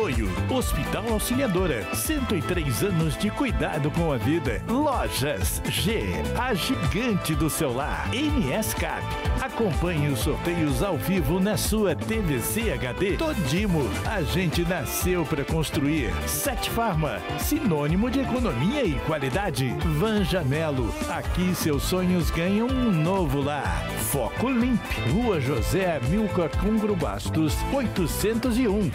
Apoio Hospital Auxiliadora, 103 anos de cuidado com a vida. Lojas G, a gigante do celular. NSCAP, acompanhe os sorteios ao vivo na sua TVC HD. Todimo, a gente nasceu para construir. Sete Farma, sinônimo de economia e qualidade. Vanjamelo, aqui seus sonhos ganham um novo lar. Foco Limp, Rua José Amilcar Congro Bastos, 801.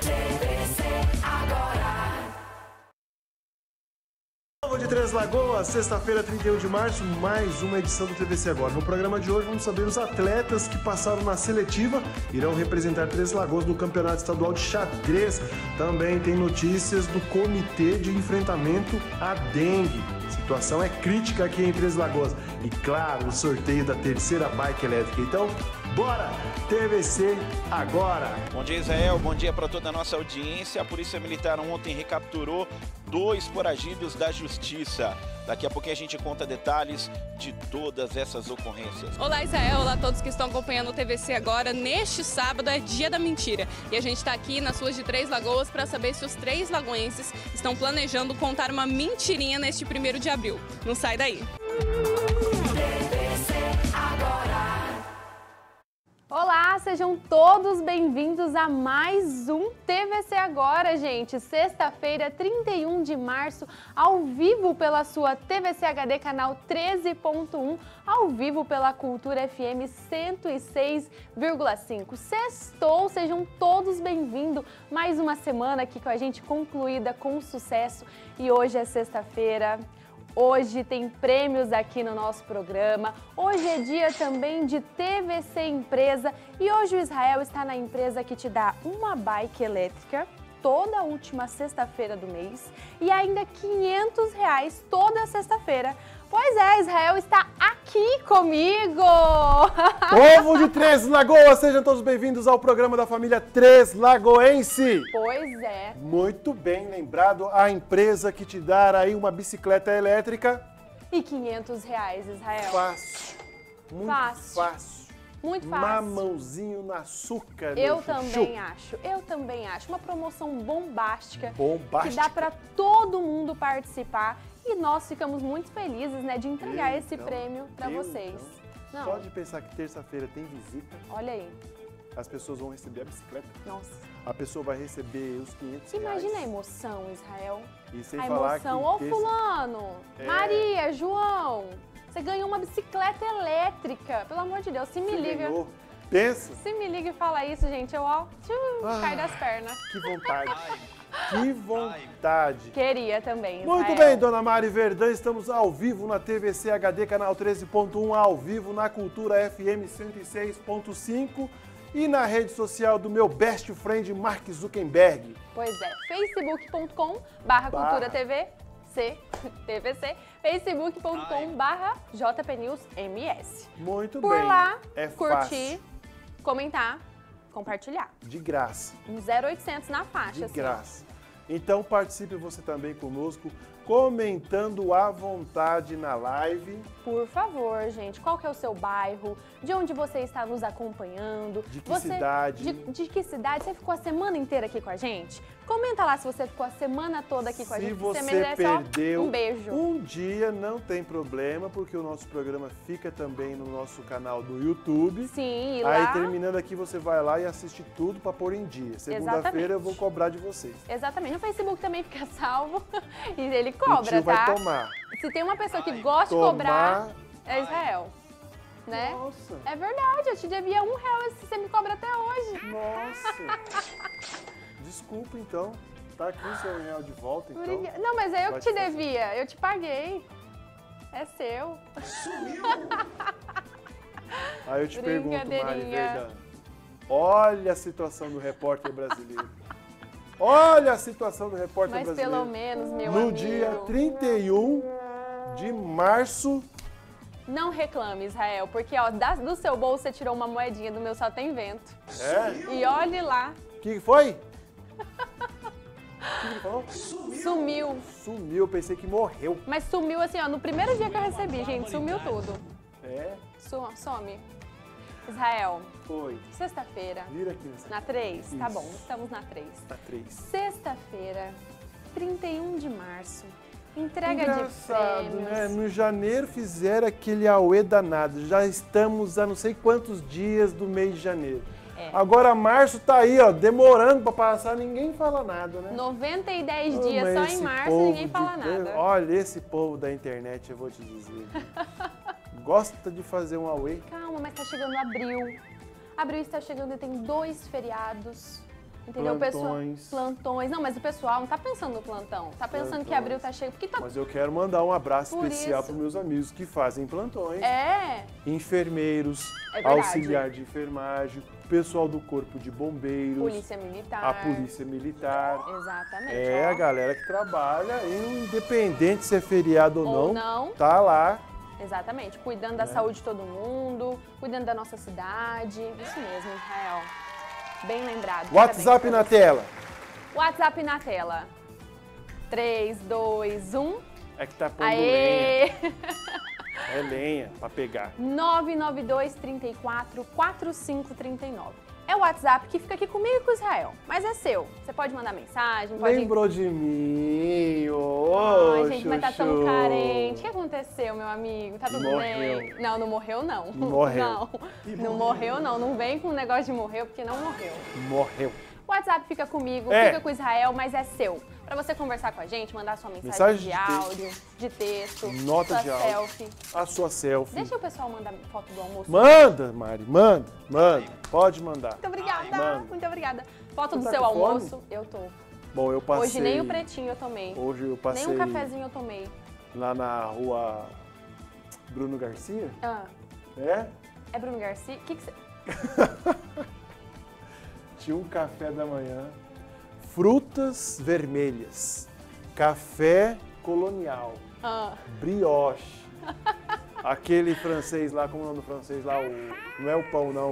De Três Lagoas, sexta-feira, 31 de março, mais uma edição do TVC Agora. No programa de hoje vamos saber os atletas que passaram na seletiva, irão representar Três Lagoas no Campeonato Estadual de Xadrez. Também tem notícias do Comitê de Enfrentamento à Dengue. A situação é crítica aqui em Três Lagoas. E claro, o sorteio da terceira bike elétrica. Então, bora! TVC Agora! Bom dia, Israel. Bom dia para toda a nossa audiência. A Polícia Militar ontem recapturou 2 foragidos da Justiça. Daqui a pouquinho a gente conta detalhes de todas essas ocorrências. Olá, Israel. Olá a todos que estão acompanhando o TVC Agora. Neste sábado é dia da mentira. E a gente está aqui nas ruas de Três Lagoas para saber se os três lagoenses estão planejando contar uma mentirinha neste 1º de abril. Não sai daí. TVC Agora. Olá, sejam todos bem-vindos a mais um TVC Agora, gente. Sexta-feira, 31 de março, ao vivo pela sua TVC HD, canal 13.1, ao vivo pela Cultura FM 106,5. Sextou, sejam todos bem-vindos. Mais uma semana aqui com a gente concluída com sucesso e hoje é sexta-feira. Hoje tem prêmios aqui no nosso programa, hoje é dia também de TVC Empresa e hoje o Israel está na empresa que te dá uma bike elétrica toda última sexta-feira do mês e ainda R$500 toda sexta-feira. Pois é, Israel está aqui comigo! Povo de Três Lagoas, sejam todos bem-vindos ao programa da família Três Lagoense. Pois é. Muito bem lembrado, a empresa que te dá aí uma bicicleta elétrica. E R$500, Israel. Fácil. Muito fácil. Muito fácil. Mamãozinho no açúcar. Eu também acho. Uma promoção bombástica. Que dá para todo mundo participar. E nós ficamos muito felizes, né, de entregar esse prêmio para vocês. Não. Só de pensar que terça-feira tem visita. Olha aí. As pessoas vão receber a bicicleta. Nossa. A pessoa vai receber os R$500. Imagina a emoção, Israel. E sem a falar emoção. que Ô, fulano, Maria, João, você ganhou uma bicicleta elétrica. Pelo amor de Deus, se me liga. Ganhou. Pensa. Se me liga e fala isso, gente, eu cai das pernas. Que vontade. Que vontade. Queria também, Israel. Muito bem, dona Mari Verdã, estamos ao vivo na TVC HD, canal 13.1, ao vivo na Cultura FM 106.5 e na rede social do meu best friend Mark Zuckerberg. Pois é, facebook.com/cultura-tv, TVC, facebook.com/jpnewsms. Muito Por bem. lá, é curtir, fácil. comentar, compartilhar. De graça. Um 0800 na faixa. De assim, graça. Então participe você também conosco, comentando à vontade na live. Por favor, gente, qual que é o seu bairro? De onde você está nos acompanhando? De que cidade? De que cidade? Você ficou a semana inteira aqui com a gente? Comenta lá se você ficou a semana toda aqui com a gente. Se você merece, perdeu um beijo. um dia, não tem problema, porque o nosso programa fica também no nosso canal do YouTube. Sim, e Aí lá... terminando aqui, você vai lá e assiste tudo para pôr em dia. Segunda-feira eu vou cobrar de vocês. Exatamente. No Facebook também fica salvo e ele cobra, o tio tá? vai tomar. Se tem uma pessoa que gosta de cobrar, é Israel. Né? Nossa. É verdade, eu te devia R$1 e você me cobra até hoje. Nossa. Desculpa, então. Tá aqui o seu R$1 de volta, então. Não, mas é eu que te fazer. devia. Eu te paguei. É seu. Aí eu te pergunto, Mari Brincadeirinha. Verdão. Olha a situação do repórter brasileiro. Olha a situação do repórter Mas brasileiro. pelo menos, meu No amigo. dia 31 de março. Não reclame, Israel, porque ó, do seu bolso você tirou uma moedinha, do meu só tem vento. É? E olhe lá. O que foi? O que ele falou? Sumiu. Sumiu, eu pensei que morreu. Mas sumiu assim, ó, no primeiro dia que eu recebi, gente, sumiu tudo. É? Some. Israel, Oi. sexta-feira, Vira aqui nessa. na 3? Tá Isso. bom, estamos na 3. Na 3. Sexta-feira, 31 de março, entrega Engraçado, de prêmios. né? No janeiro fizeram aquele auê danado. Já estamos a não sei quantos dias do mês de janeiro. É. Agora março tá aí, ó, demorando pra passar, ninguém fala nada, né? 90 e 10 dias Mas só esse em março povo e ninguém fala de- nada. Olha, esse povo da internet, eu vou te dizer. Gosta de fazer um auê. Calma, mas tá chegando abril. Abril está chegando e tem 2 feriados. Entendeu? O Plantões. pessoal, plantões. Não, mas o pessoal não tá pensando no plantão. Tá pensando que Plantões. abril tá chegando. Porque tá. Mas eu quero mandar um abraço Por especial isso. para meus amigos que fazem plantões. É. Enfermeiros, É verdade. auxiliar de enfermagem, pessoal do corpo de bombeiros, Polícia Militar. a polícia militar. Exatamente. É ó. a galera que trabalha, e independente se é feriado Ou ou não. tá lá. Exatamente. Cuidando da saúde de todo mundo, cuidando da nossa cidade. Isso mesmo, Israel. Bem lembrado. WhatsApp Parabéns na pra você. tela. WhatsApp na tela. 3, 2, 1. É que tá pondo lenha. Aê! É lenha pra pegar. 992 34 4539. É o WhatsApp que fica aqui comigo e com o Israel, mas é seu. Você pode mandar mensagem, pode... Lembrou de mim, ô Ai, gente, mas tá tão Chuchu. carente. O que aconteceu, meu amigo? Tá tudo Morreu. bem? Não, não morreu, não. Morreu. Não, não morreu, não. Não vem com o negócio de morreu, porque não morreu. Morreu. O WhatsApp fica comigo, É. fica com o Israel, mas é seu. Pra você conversar com a gente, mandar sua mensagem, Mensagem de de texto. áudio, de texto, Nota sua de áudio. selfie. A sua selfie. Deixa o pessoal mandar foto do almoço. Manda, Mari, manda. Pode mandar. Muito obrigada, Manda. muito obrigada. Foto do tá seu com fome? almoço, eu tô. Bom, eu passei... Hoje nem o pretinho eu tomei. Hoje eu passei Nem um cafezinho eu tomei. lá na rua Bruno Garcia. Ah, É? é Bruno Garcia? O que você... Tinha um café da manhã. Frutas vermelhas. Café colonial. Ah, Brioche. Aquele francês lá, como é o nome do francês lá? Não é o pão, não.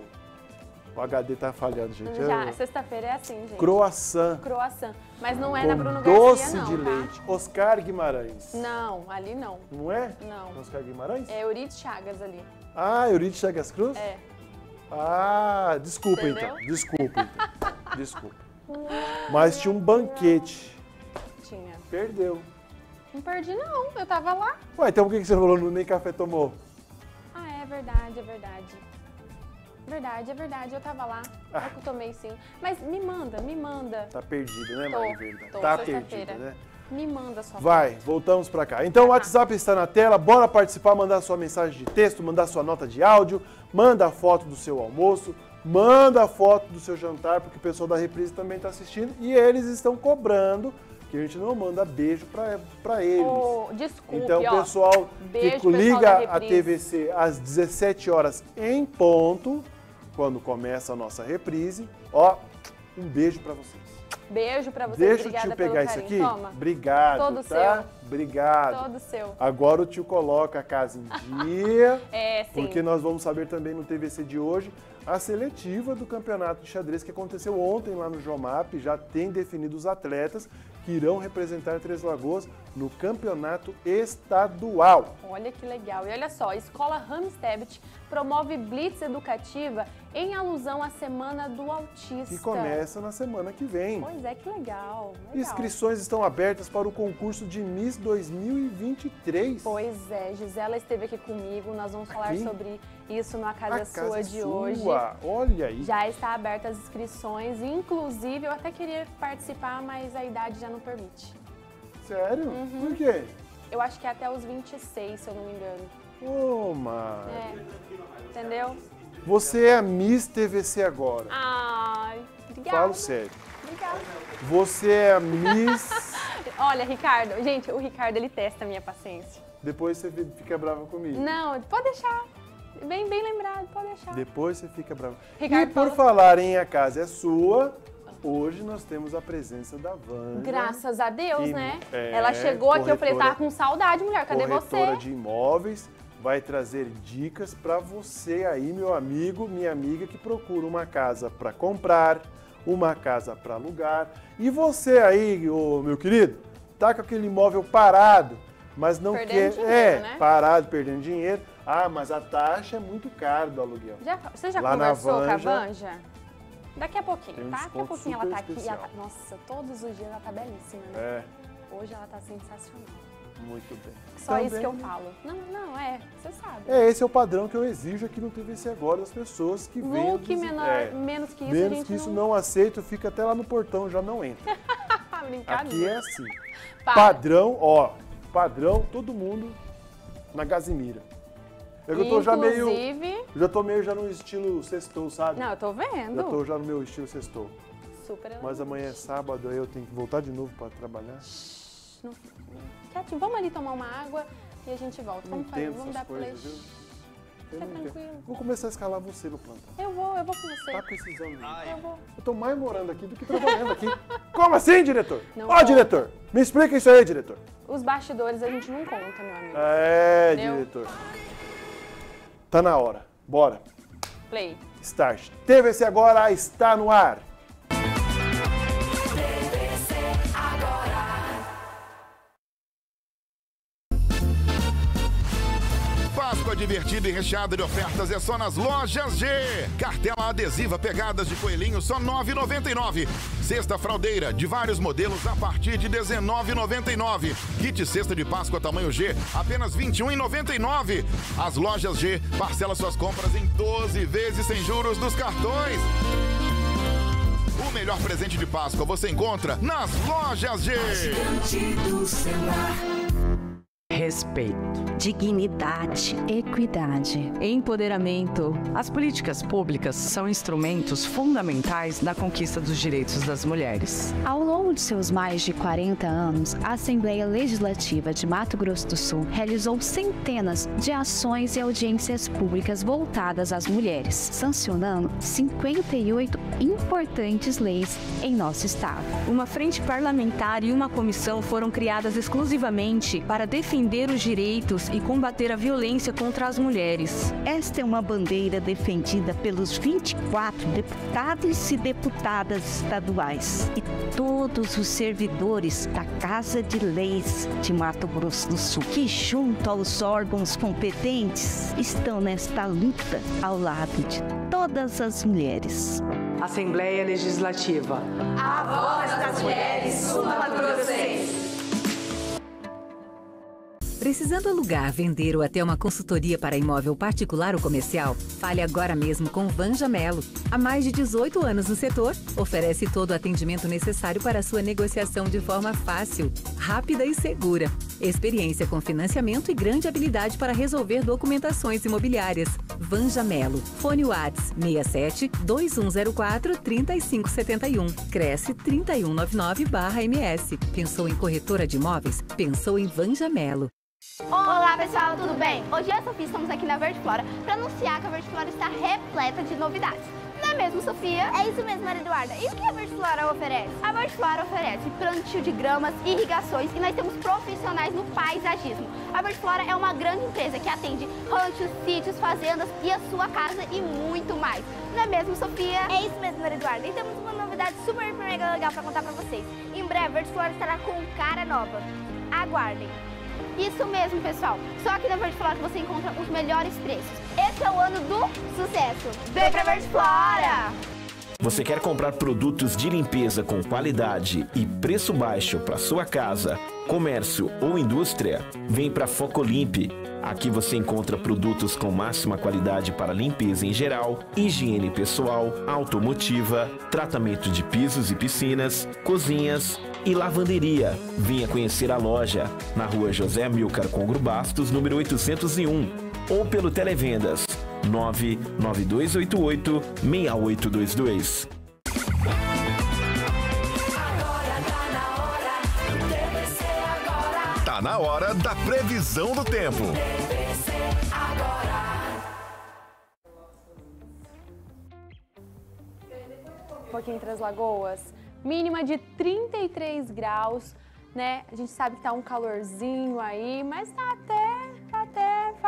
O HD tá falhando, gente. já, É sexta-feira é assim, gente. croissant. Croissant. Mas não é na Com Bruno doce Garcia, não, de tá? leite. Oscar Guimarães. Não, ali não. Não é? Não. Oscar Guimarães? É Euridice Chagas ali. Ah, Euridice Chagas Cruz? É. Ah, desculpa Entendeu? então. Desculpa então. Desculpa. Mas tinha um banquete. Tinha. Perdeu. Não perdi, não. Eu tava lá. Ué, então por que você falou nem café tomou? Ah, é verdade, é verdade. Verdade, é verdade. Eu tava lá. Ah. Eu tomei sim. Mas me manda. Tá perdida, né, Tô, Maria Verde? tô, Tá sexta-feira. perdida, né? Me manda sua Vai, voltamos pra cá. Então o WhatsApp está na tela, bora participar, mandar sua mensagem de texto, mandar sua nota de áudio, manda a foto do seu almoço, manda a foto do seu jantar, porque o pessoal da Reprise também está assistindo e eles estão cobrando que a gente não manda beijo pra eles. Oh, desculpe, Então, ó. pessoal Beijo, que pessoal da liga a Reprise. TVC às 17 horas em ponto, quando começa a nossa reprise, ó, um beijo pra vocês. Beijo pra vocês. Deixa o Obrigada tio pelo pegar isso carinho. aqui. Toma. Obrigado, Todo tá? seu. Obrigado. Todo seu. Agora o tio coloca a casa em dia, É, sim. porque nós vamos saber também no TVC de hoje a seletiva do campeonato de xadrez que aconteceu ontem lá no Jomap. Já tem definido os atletas que irão representar Três Lagoas no campeonato estadual. Olha que legal. E olha só, a Escola Ramstebet promove blitz educativa em alusão à Semana do Autista. Que começa na semana que vem. Pois é, que legal. Inscrições estão abertas para o concurso de Miss 2023. Pois é, Gisela esteve aqui comigo, nós vamos falar Aqui? sobre isso na A Casa casa Sua é de sua. hoje. Olha aí. Já está aberta as inscrições, inclusive eu até queria participar, mas a idade já não permite. Sério? Uhum. Por quê? Eu acho que é até os 26, se eu não me engano. Ô, Mari. É, entendeu? Você é a Miss TVC agora. Ai, obrigada. Falo sério. Obrigada. Você é a Miss... Olha, Ricardo, gente, o Ricardo, ele testa a minha paciência. Depois você fica brava comigo. Não, pode deixar. Bem lembrado, pode deixar. Depois você fica brava. Ricardo E por falou- falar em A Casa é Sua, hoje nós temos a presença da Wanda. Graças a Deus, Que- né? é, Ela chegou aqui, eu falei, corretora- tava com saudade, mulher, cadê Corretora você? de imóveis, vai trazer dicas para você aí, meu amigo, minha amiga, que procura uma casa para comprar, uma casa para alugar. E você aí, ô, meu querido, tá com aquele imóvel parado, mas não Perdendo quer... dinheiro, né? Parado, perdendo dinheiro, Ah, mas a taxa é muito cara do aluguel. Você já Lá conversou na com a Vanja? Vanja? Daqui a pouquinho, Tem um tá? Daqui a desconto pouquinho ela tá super aqui. especial. Nossa, todos os dias ela tá belíssima, né? É, Hoje ela tá sensacional. muito bem. Só isso que eu Também, falo. Não, você sabe. esse é o padrão que eu exijo aqui no TVC Agora das pessoas que vêm. Look menor, menos que isso, a Menos gente que isso não aceito, fica até lá no portão, já não entra. Brincadeira. Aqui é assim. Para. Padrão, padrão, todo mundo na Gazimira. Eu tô já meio. Já tô meio já no estilo sextou, sabe? Não, eu tô vendo. Já tô já no meu estilo sextou. Super Mas amanhã é sábado, aí eu tenho que voltar de novo pra trabalhar. Quietinho, vamos ali tomar uma água e a gente volta. Não Vamos fazer, entendo vamos dar essas play. coisas, viu? Eu Fica não entendo. tranquilo. Vou começar a escalar você no plantão. Eu vou com você. Tá precisando de mim. Eu vou. Eu tô mais morando aqui do que trabalhando aqui. Como assim, diretor? Não Ó, conta. diretor, me explica isso aí, diretor. Os bastidores a gente não conta, meu amigo. É, Entendeu? diretor. Tá na hora. Bora. Play. Start. TVC Agora está no ar. Páscoa divertida e recheada de ofertas é só nas Lojas G. Cartela adesiva pegadas de coelhinho só R$ 9,99. Cesta fraldeira de vários modelos a partir de R$ 19,99. Kit cesta de Páscoa tamanho G apenas R$ 21,99. As Lojas G parcela suas compras em 12 vezes sem juros dos cartões. O melhor presente de Páscoa você encontra nas Lojas G. Respeito, dignidade, equidade, empoderamento. As políticas públicas são instrumentos fundamentais na conquista dos direitos das mulheres. Ao longo de seus mais de 40 anos, a Assembleia Legislativa de Mato Grosso do Sul realizou centenas de ações e audiências públicas voltadas às mulheres, sancionando 58 importantes leis em nosso estado. Uma frente parlamentar e uma comissão foram criadas exclusivamente para defender os direitos e combater a violência contra as mulheres. Esta é uma bandeira defendida pelos 24 deputados e deputadas estaduais e todos os servidores da Casa de Leis de Mato Grosso do Sul, que junto aos órgãos competentes estão nesta luta ao lado de todas as mulheres. Assembleia Legislativa. A voz das mulheres sul-mato-grossenses. Precisando alugar, vender ou até uma consultoria para imóvel particular ou comercial? Fale agora mesmo com Vanja Melo. Há mais de 18 anos no setor, oferece todo o atendimento necessário para a sua negociação de forma fácil, rápida e segura. Experiência com financiamento e grande habilidade para resolver documentações imobiliárias. Vanja Melo. Fone Whats 67 2104 3571. Cresce 3199/MS. Pensou em corretora de imóveis? Pensou em Vanja Melo. Olá pessoal, tudo bem? Hoje eu e a Sofia estamos aqui na Verde Flora para anunciar que a Verde Flora está repleta de novidades. Não é mesmo, Sofia? É isso mesmo, Maria Eduarda. E o que a Verde Flora oferece? A Verde Flora oferece plantio de gramas, irrigações e nós temos profissionais no paisagismo. A Verde Flora é uma grande empresa que atende ranchos, sítios, fazendas e a sua casa e muito mais. Não é mesmo, Sofia? É isso mesmo, Maria Eduarda. E temos uma novidade super mega legal para contar para vocês. Em breve, a Verde Flora estará com cara nova. Aguardem. Isso mesmo, pessoal. Só aqui na Verde Flora que você encontra os melhores preços. Esse é o ano do sucesso. Vem pra Verde Flora! Você quer comprar produtos de limpeza com qualidade e preço baixo para sua casa, comércio ou indústria? Vem para Focolimp. Aqui você encontra produtos com máxima qualidade para limpeza em geral, higiene pessoal, automotiva, tratamento de pisos e piscinas, cozinhas e lavanderia. Venha conhecer a loja na rua José Amilcar Congro Bastos, número 801, ou pelo Televendas 99288-6822. Tá na hora da previsão do tempo. Aqui em Três Lagoas, mínima de 33 graus, né? A gente sabe que tá um calorzinho aí, mas tá até favorável.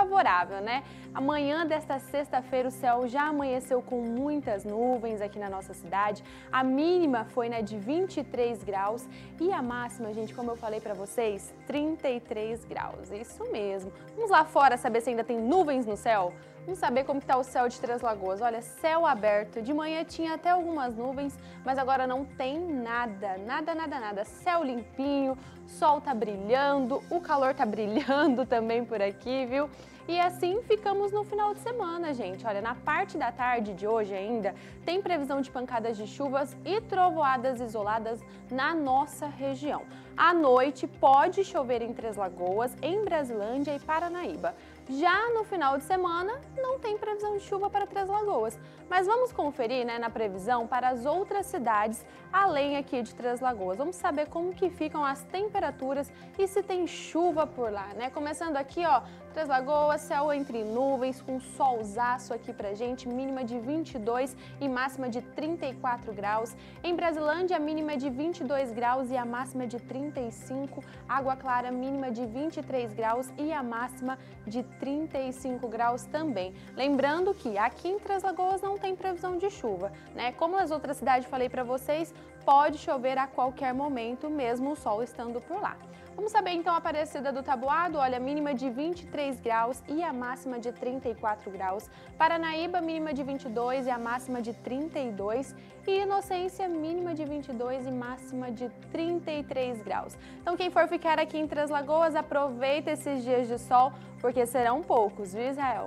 favorável, né? Amanhã desta sexta-feira o céu já amanheceu com muitas nuvens aqui na nossa cidade. A mínima foi de 23 graus e a máxima, gente, como eu falei para vocês, 33 graus. Isso mesmo. Vamos lá fora saber se ainda tem nuvens no céu? Vamos saber como está o céu de Três Lagoas. Olha, céu aberto. De manhã tinha até algumas nuvens, mas agora não tem nada, nada. Céu limpinho, sol tá brilhando, o calor tá brilhando também por aqui, viu? E assim ficamos no final de semana, gente. Olha, na parte da tarde de hoje ainda, tem previsão de pancadas de chuvas e trovoadas isoladas na nossa região. À noite pode chover em Três Lagoas, em Brasilândia e Paranaíba. Já no final de semana, não tem previsão de chuva para Três Lagoas. Mas vamos conferir, na previsão para as outras cidades, além aqui de Três Lagoas. Vamos saber como que ficam as temperaturas e se tem chuva por lá, Começando aqui, Três Lagoas, céu entre nuvens, com solzaço aqui pra gente, mínima de 22 e máxima de 34 graus. Em Brasilândia, a mínima de 22 graus e a máxima de 35. Água Clara, mínima de 23 graus e a máxima de 35 graus também. Lembrando que aqui em Três Lagoas não tem previsão de chuva, Como nas outras cidades falei para vocês, pode chover a qualquer momento, mesmo o sol estando por lá. Vamos saber então a Aparecida do Taboado, olha, mínima de 23 graus e a máxima de 34 graus. Paranaíba, mínima de 22 e a máxima de 32. E Inocência, mínima de 22 e máxima de 33 graus. Então quem for ficar aqui em Três Lagoas, aproveita esses dias de sol, porque serão poucos, viu, Israel?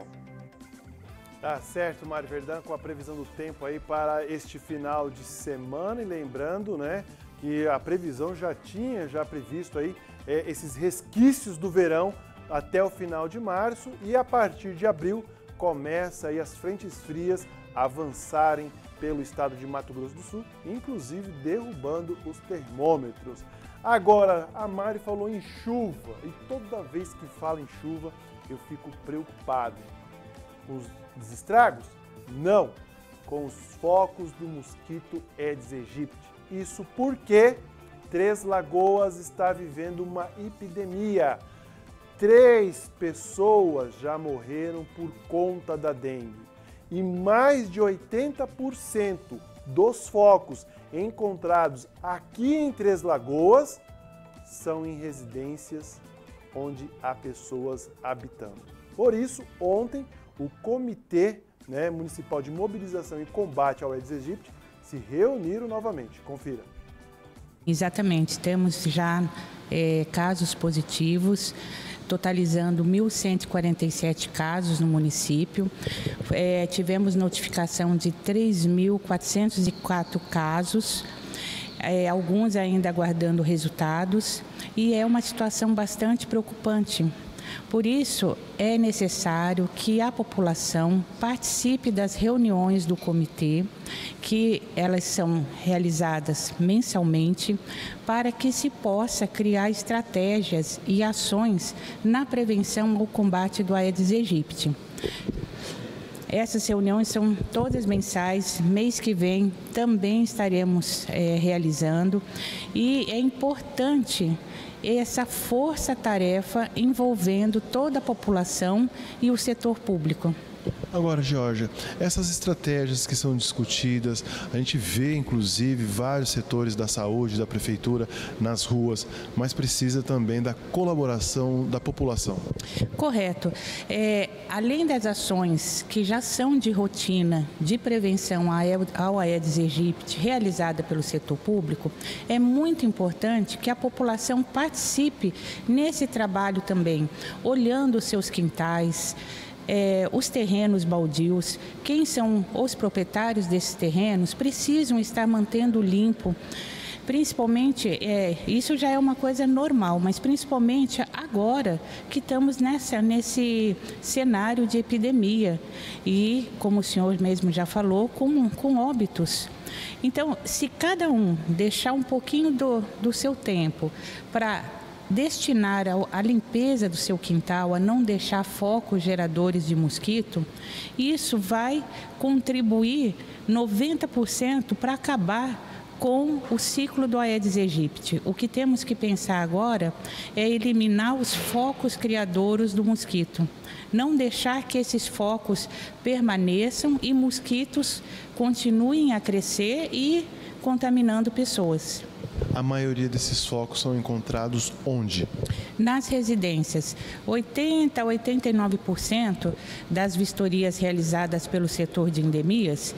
Tá certo, Mari Verdão, com a previsão do tempo aí para este final de semana. E lembrando, que a previsão já tinha previsto aí esses resquícios do verão até o final de março, e a partir de abril começa aí as frentes frias avançarem pelo estado de Mato Grosso do Sul, inclusive derrubando os termômetros. Agora, a Mari falou em chuva, e toda vez que fala em chuva eu fico preocupado. Os estragos? Não, com os focos do mosquito Aedes aegypti. Isso porque Três Lagoas está vivendo uma epidemia. 3 pessoas já morreram por conta da dengue. E mais de 80% dos focos encontrados aqui em Três Lagoas são em residências onde há pessoas habitando. Por isso, ontem, o Comitê Municipal de Mobilização e Combate ao Aedes aegypti se reuniram novamente. Confira. Exatamente, temos já casos positivos, totalizando 1.147 casos no município. Tivemos notificação de 3.404 casos, alguns ainda aguardando resultados, e é uma situação bastante preocupante. Por isso, é necessário que a população participe das reuniões do comitê, que elas são realizadas mensalmente, para que se possa criar estratégias e ações na prevenção ao combate do Aedes aegypti. Essas reuniões são todas mensais, mês que vem também estaremos realizando, e é importante essa força-tarefa envolvendo toda a população e o setor público. Agora, Georgia, essas estratégias que são discutidas, a gente vê inclusive vários setores da saúde, da prefeitura nas ruas, mas precisa também da colaboração da população. Correto. Além das ações que já são de rotina de prevenção ao Aedes aegypti realizada pelo setor público, é muito importante que a população participe nesse trabalho também, olhando os seus quintais, os terrenos baldios. Quem são os proprietários desses terrenos precisam estar mantendo limpo. Principalmente, isso já é uma coisa normal, mas principalmente agora que estamos nesse cenário de epidemia e, como o senhor mesmo já falou, com óbitos. Então, se cada um deixar um pouquinho do seu tempo para destinar à limpeza do seu quintal, a não deixar focos geradores de mosquito, isso vai contribuir 90% para acabar com o ciclo do Aedes aegypti. O que temos que pensar agora é eliminar os focos criadouros do mosquito. Não deixar que esses focos permaneçam e mosquitos continuem a crescer e contaminando pessoas. A maioria desses focos são encontrados onde? Nas residências. 80% a 89% das vistorias realizadas pelo setor de endemias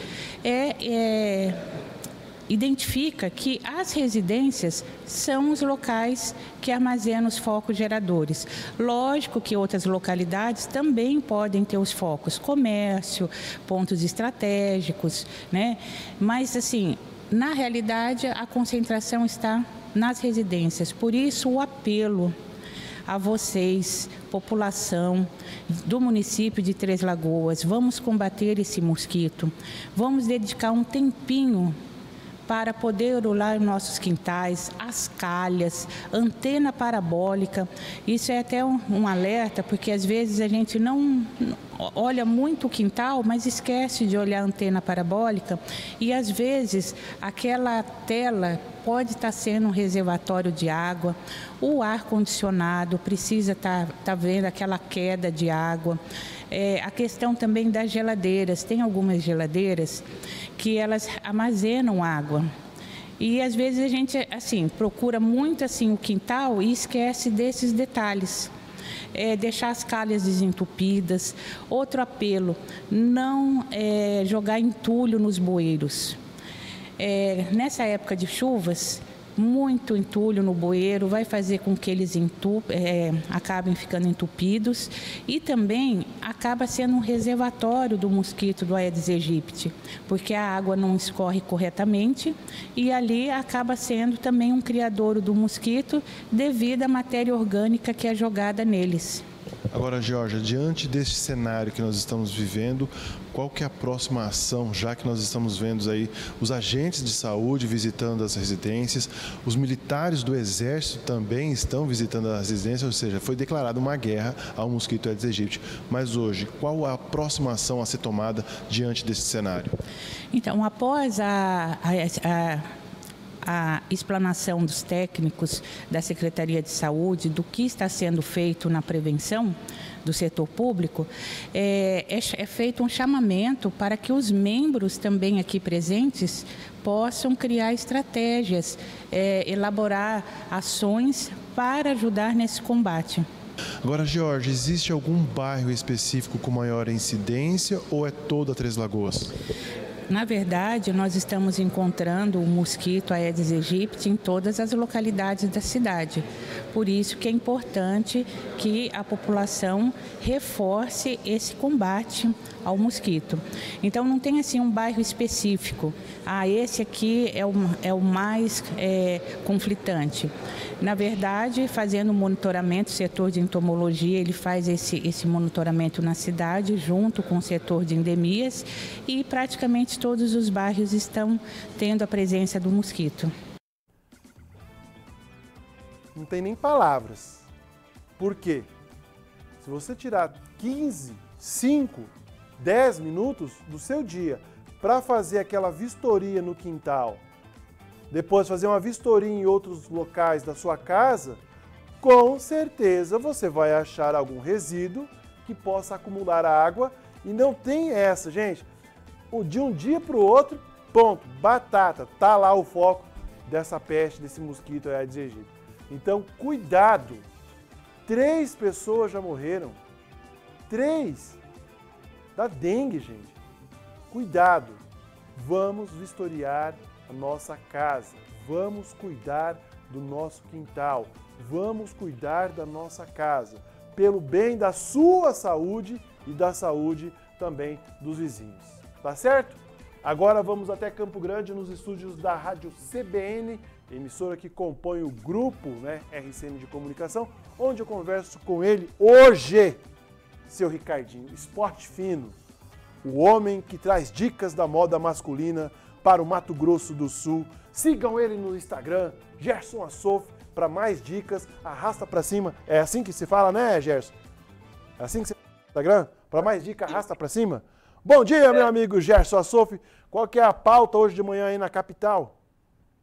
identifica que as residências são os locais que armazenam os focos geradores. Lógico que outras localidades também podem ter os focos, comércio, pontos estratégicos, né? Mas, assim, na realidade, a concentração está nas residências. Por isso, o apelo a vocês, população do município de Três Lagoas, vamos combater esse mosquito, vamos dedicar um tempinho para poder olhar nossos quintais, as calhas, antena parabólica. Isso é até um alerta, porque às vezes a gente não olha muito o quintal, mas esquece de olhar a antena parabólica e às vezes aquela tela pode estar sendo um reservatório de água, o ar-condicionado precisa estar vendo aquela queda de água. A questão também das geladeiras, tem algumas geladeiras que elas armazenam água. E às vezes a gente assim procura muito assim o quintal e esquece desses detalhes. Deixar as calhas desentupidas. Outro apelo, não jogar entulho nos bueiros. Nessa época de chuvas, muito entulho no bueiro vai fazer com que eles acabem ficando entupidos e também acaba sendo um reservatório do mosquito do Aedes aegypti, porque a água não escorre corretamente e ali acaba sendo também um criadouro do mosquito devido à matéria orgânica que é jogada neles. Agora, Georgia, diante deste cenário que nós estamos vivendo, qual que é a próxima ação, já que nós estamos vendo aí os agentes de saúde visitando as residências, os militares do Exército também estão visitando as residências, ou seja, foi declarada uma guerra ao mosquito Aedes aegypti. Mas hoje, qual a próxima ação a ser tomada diante desse cenário? Então, após a explanação dos técnicos da Secretaria de Saúde, do que está sendo feito na prevenção do setor público, é feito um chamamento para que os membros também aqui presentes possam criar estratégias, elaborar ações para ajudar nesse combate. Agora, Jorge, existe algum bairro específico com maior incidência ou é toda Três Lagoas? Na verdade, nós estamos encontrando o mosquito Aedes aegypti em todas as localidades da cidade. Por isso que é importante que a população reforce esse combate ao mosquito. Então, não tem assim um bairro específico. Esse aqui é o mais conflitante. Na verdade, fazendo monitoramento, o setor de entomologia, ele faz esse monitoramento na cidade, junto com o setor de endemias, e praticamente todos os bairros estão tendo a presença do mosquito. Não tem nem palavras. Por quê? Se você tirar 15, 5, 10 minutos do seu dia para fazer aquela vistoria no quintal, depois fazer uma vistoria em outros locais da sua casa, com certeza você vai achar algum resíduo que possa acumular água e não tem essa, gente. De um dia para o outro, ponto, batata, tá lá o foco dessa peste, desse mosquito Aedes aegypti. Então, cuidado. 3 pessoas já morreram. 3 da dengue, gente. Cuidado. Vamos vistoriar a nossa casa. Vamos cuidar do nosso quintal. Vamos cuidar da nossa casa. Pelo bem da sua saúde e da saúde também dos vizinhos. Tá certo? Agora vamos até Campo Grande, nos estúdios da Rádio CBN, emissora que compõe o grupo RCN de Comunicação, onde eu converso com ele hoje, seu Ricardinho, esporte fino, o homem que traz dicas da moda masculina para o Mato Grosso do Sul. Sigam ele no Instagram, Gerson Assof, para mais dicas, arrasta para cima. É assim que se fala, né, Gerson? É assim que se fala no Instagram? Para mais dicas, arrasta para cima? Bom dia, meu amigo Gerson Assof. Qual que é a pauta hoje de manhã aí na capital?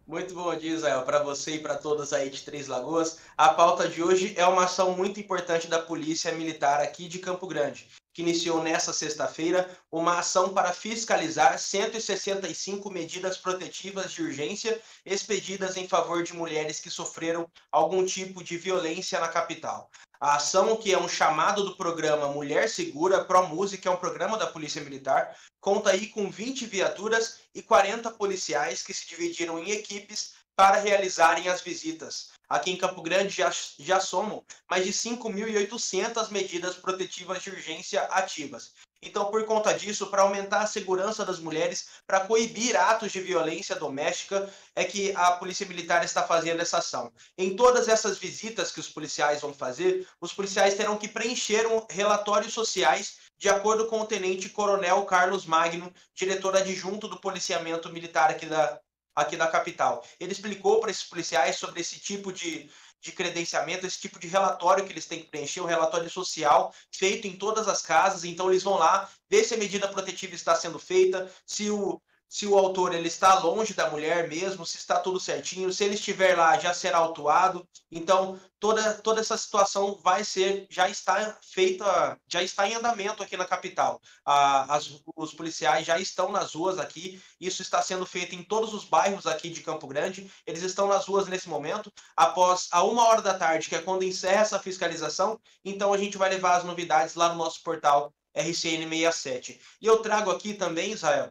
Muito bom dia, Israel, para você e para todos aí de Três Lagoas. A pauta de hoje é uma ação muito importante da Polícia Militar aqui de Campo Grande, que iniciou nesta sexta-feira uma ação para fiscalizar 165 medidas protetivas de urgência expedidas em favor de mulheres que sofreram algum tipo de violência na capital. A ação, que é um chamado do programa Mulher Segura, ProMusi, que é um programa da Polícia Militar, conta aí com 20 viaturas e 40 policiais que se dividiram em equipes para realizarem as visitas. Aqui em Campo Grande já somam mais de 5.800 medidas protetivas de urgência ativas. Então, por conta disso, para aumentar a segurança das mulheres, para coibir atos de violência doméstica, é que a Polícia Militar está fazendo essa ação. Em todas essas visitas que os policiais vão fazer, os policiais terão que preencher relatórios sociais de acordo com o Tenente Coronel Carlos Magno, diretor adjunto do Policiamento Militar aqui da capital. Ele explicou para esses policiais sobre esse tipo de credenciamento, esse tipo de relatório que eles têm que preencher, um relatório social feito em todas as casas. Então eles vão lá ver se a medida protetiva está sendo feita, se o autor ele está longe da mulher mesmo, se está tudo certinho, se ele estiver lá já será autuado. Então toda essa situação já está em andamento aqui na capital. Os policiais já estão nas ruas aqui, isso está sendo feito em todos os bairros aqui de Campo Grande. Eles estão nas ruas nesse momento, após a 1h da tarde, que é quando encerra essa fiscalização. Então a gente vai levar as novidades lá no nosso portal RCN67. E eu trago aqui também, Israel,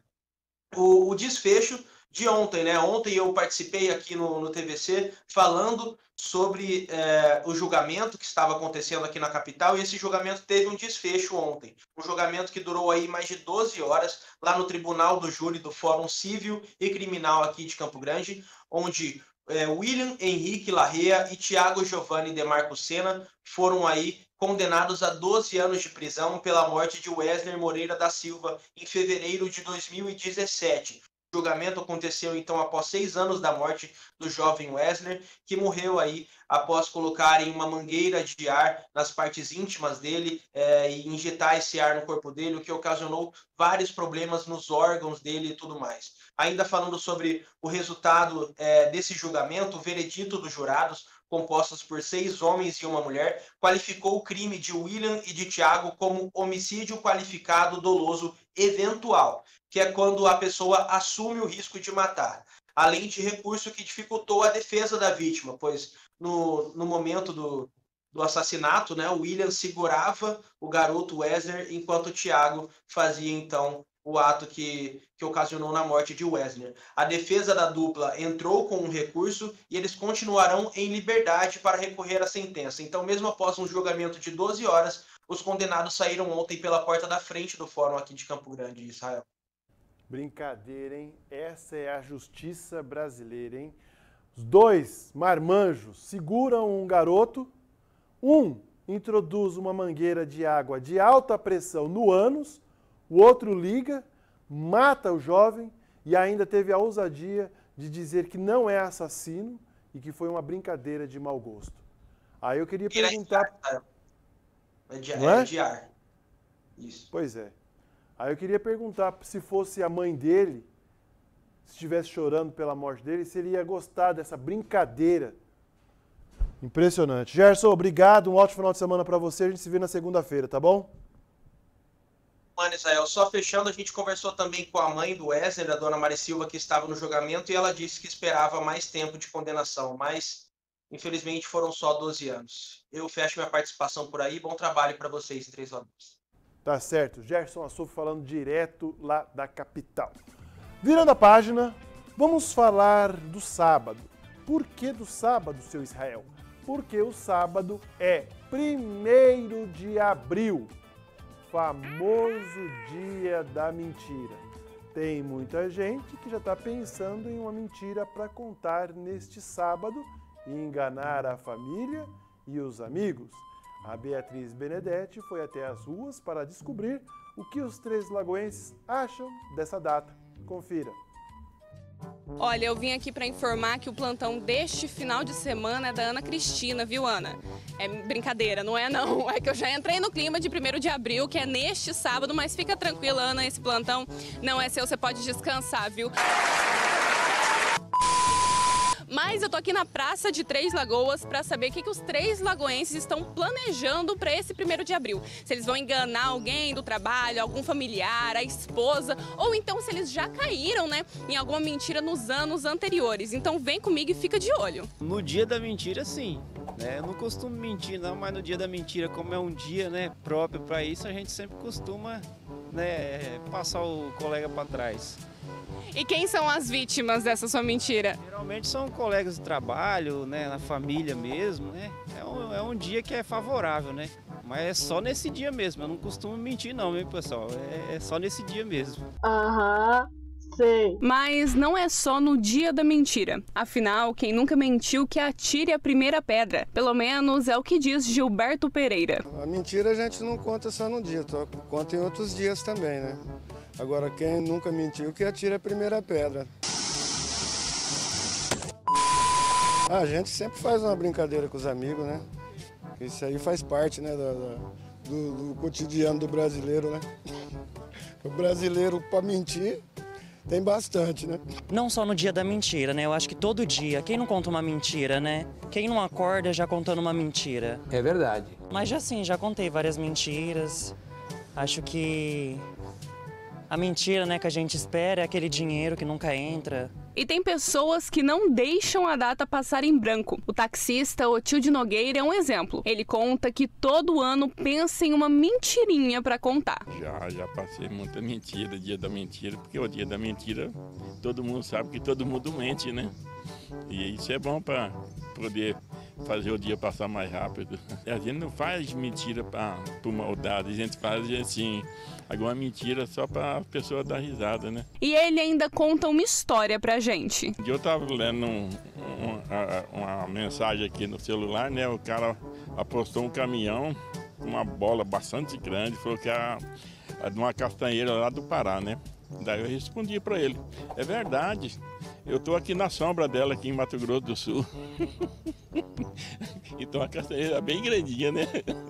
o desfecho de ontem, né? Ontem eu participei aqui no TVC falando sobre o julgamento que estava acontecendo aqui na capital, e esse julgamento teve um desfecho ontem. Um julgamento que durou aí mais de 12 horas lá no Tribunal do Júri do Fórum Civil e Criminal aqui de Campo Grande, onde William Henrique Larrea e Thiago Giovanni Demarco Sena foram aí condenados a 12 anos de prisão pela morte de Wesley Moreira da Silva em fevereiro de 2017. O julgamento aconteceu então após 6 anos da morte do jovem Wesley, que morreu aí após colocarem uma mangueira de ar nas partes íntimas dele e injetar esse ar no corpo dele, o que ocasionou vários problemas nos órgãos dele e tudo mais. Ainda falando sobre o resultado desse julgamento, o veredito dos jurados, compostos por 6 homens e uma mulher, qualificou o crime de William e de Thiago como homicídio qualificado doloso eventual, que é quando a pessoa assume o risco de matar, além de recurso que dificultou a defesa da vítima, pois no momento do assassinato, né, o William segurava o garoto Wesley, enquanto o Thiago fazia então o ato que ocasionou na morte de Wesley. A defesa da dupla entrou com um recurso e eles continuarão em liberdade para recorrer à sentença. Então, mesmo após um julgamento de 12 horas, os condenados saíram ontem pela porta da frente do fórum aqui de Campo Grande, Israel. Brincadeira, hein? Essa é a justiça brasileira, hein? Os 2 marmanjos seguram um garoto, um introduz uma mangueira de água de alta pressão no ânus, o outro liga, mata o jovem e ainda teve a ousadia de dizer que não é assassino e que foi uma brincadeira de mau gosto. Aí eu queria perguntar... É de ar. Isso. Pois é. Aí eu queria perguntar se fosse a mãe dele, se estivesse chorando pela morte dele, se ele ia gostar dessa brincadeira. Impressionante. Gerson, obrigado, um ótimo final de semana para você. A gente se vê na segunda-feira, tá bom? Mano, Israel, só fechando, a gente conversou também com a mãe do Wesley, a dona Mari Silva, que estava no julgamento, e ela disse que esperava mais tempo de condenação, mas infelizmente foram só 12 anos. Eu fecho minha participação por aí, bom trabalho para vocês, Três Lagoas. Tá certo, Gerson Assuf falando direto lá da capital. Virando a página, vamos falar do sábado. Por que do sábado, seu Israel? Porque o sábado é 1º de abril. Famoso dia da mentira. Tem muita gente que já está pensando em uma mentira para contar neste sábado e enganar a família e os amigos. A Beatriz Benedetti foi até as ruas para descobrir o que os Três Lagoenses acham dessa data. Confira. Olha, eu vim aqui para informar que o plantão deste final de semana é da Ana Cristina, viu, Ana? É brincadeira, não é não. É que eu já entrei no clima de 1º de abril, que é neste sábado, mas fica tranquila, Ana, esse plantão não é seu, você pode descansar, viu? Mas eu tô aqui na Praça de Três Lagoas para saber o que os três lagoenses estão planejando para esse 1º de abril. Se eles vão enganar alguém do trabalho, algum familiar, a esposa, ou então se eles já caíram, né, em alguma mentira nos anos anteriores. Então vem comigo e fica de olho. No dia da mentira, sim. Eu não costumo mentir não, mas no dia da mentira, como é um dia, né, próprio para isso, a gente sempre costuma, né, passar o colega para trás. E quem são as vítimas dessa sua mentira? Geralmente são colegas de trabalho, né, na família mesmo, né? É um dia que é favorável, né? Mas é só nesse dia mesmo, eu não costumo mentir não, hein, pessoal? É só nesse dia mesmo. Aham. Sim. Mas não é só no dia da mentira. Afinal, quem nunca mentiu que atire a primeira pedra. Pelo menos é o que diz Gilberto Pereira. A mentira a gente não conta só no dia, conta em outros dias também, né? Agora, quem nunca mentiu que atire a primeira pedra. A gente sempre faz uma brincadeira com os amigos, né? Isso aí faz parte, né, do cotidiano do brasileiro, né? O brasileiro, para mentir, tem bastante, né? Não só no dia da mentira, né? Eu acho que todo dia. Quem não conta uma mentira, né? Quem não acorda já contando uma mentira. É verdade. Mas já contei várias mentiras. Acho que a mentira, né, que a gente espera é aquele dinheiro que nunca entra. E tem pessoas que não deixam a data passar em branco. O taxista Otilde Nogueira é um exemplo. Ele conta que todo ano pensa em uma mentirinha para contar. Já passei muita mentira, dia da mentira, porque o dia da mentira todo mundo sabe que todo mundo mente, né? E isso é bom para poder fazer o dia passar mais rápido. A gente não faz mentira por maldade, a gente faz assim, alguma mentira só para a pessoa dar risada, né? E ele ainda conta uma história pra gente. Eu estava lendo uma mensagem aqui no celular, né? O cara apostou um caminhão com uma bola bastante grande, falou que era de uma castanheira lá do Pará, né? Daí eu respondi para ele, é verdade, eu estou aqui na sombra dela, aqui em Mato Grosso do Sul. Então a castanheira é bem grandinha, né?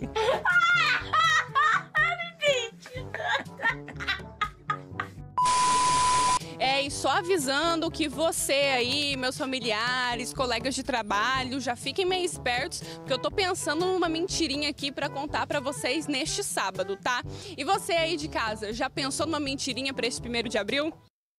E só avisando que você aí, meus familiares, colegas de trabalho, já fiquem meio espertos, porque eu tô pensando numa mentirinha aqui pra contar pra vocês neste sábado, tá? E você aí de casa, já pensou numa mentirinha pra esse 1º de abril?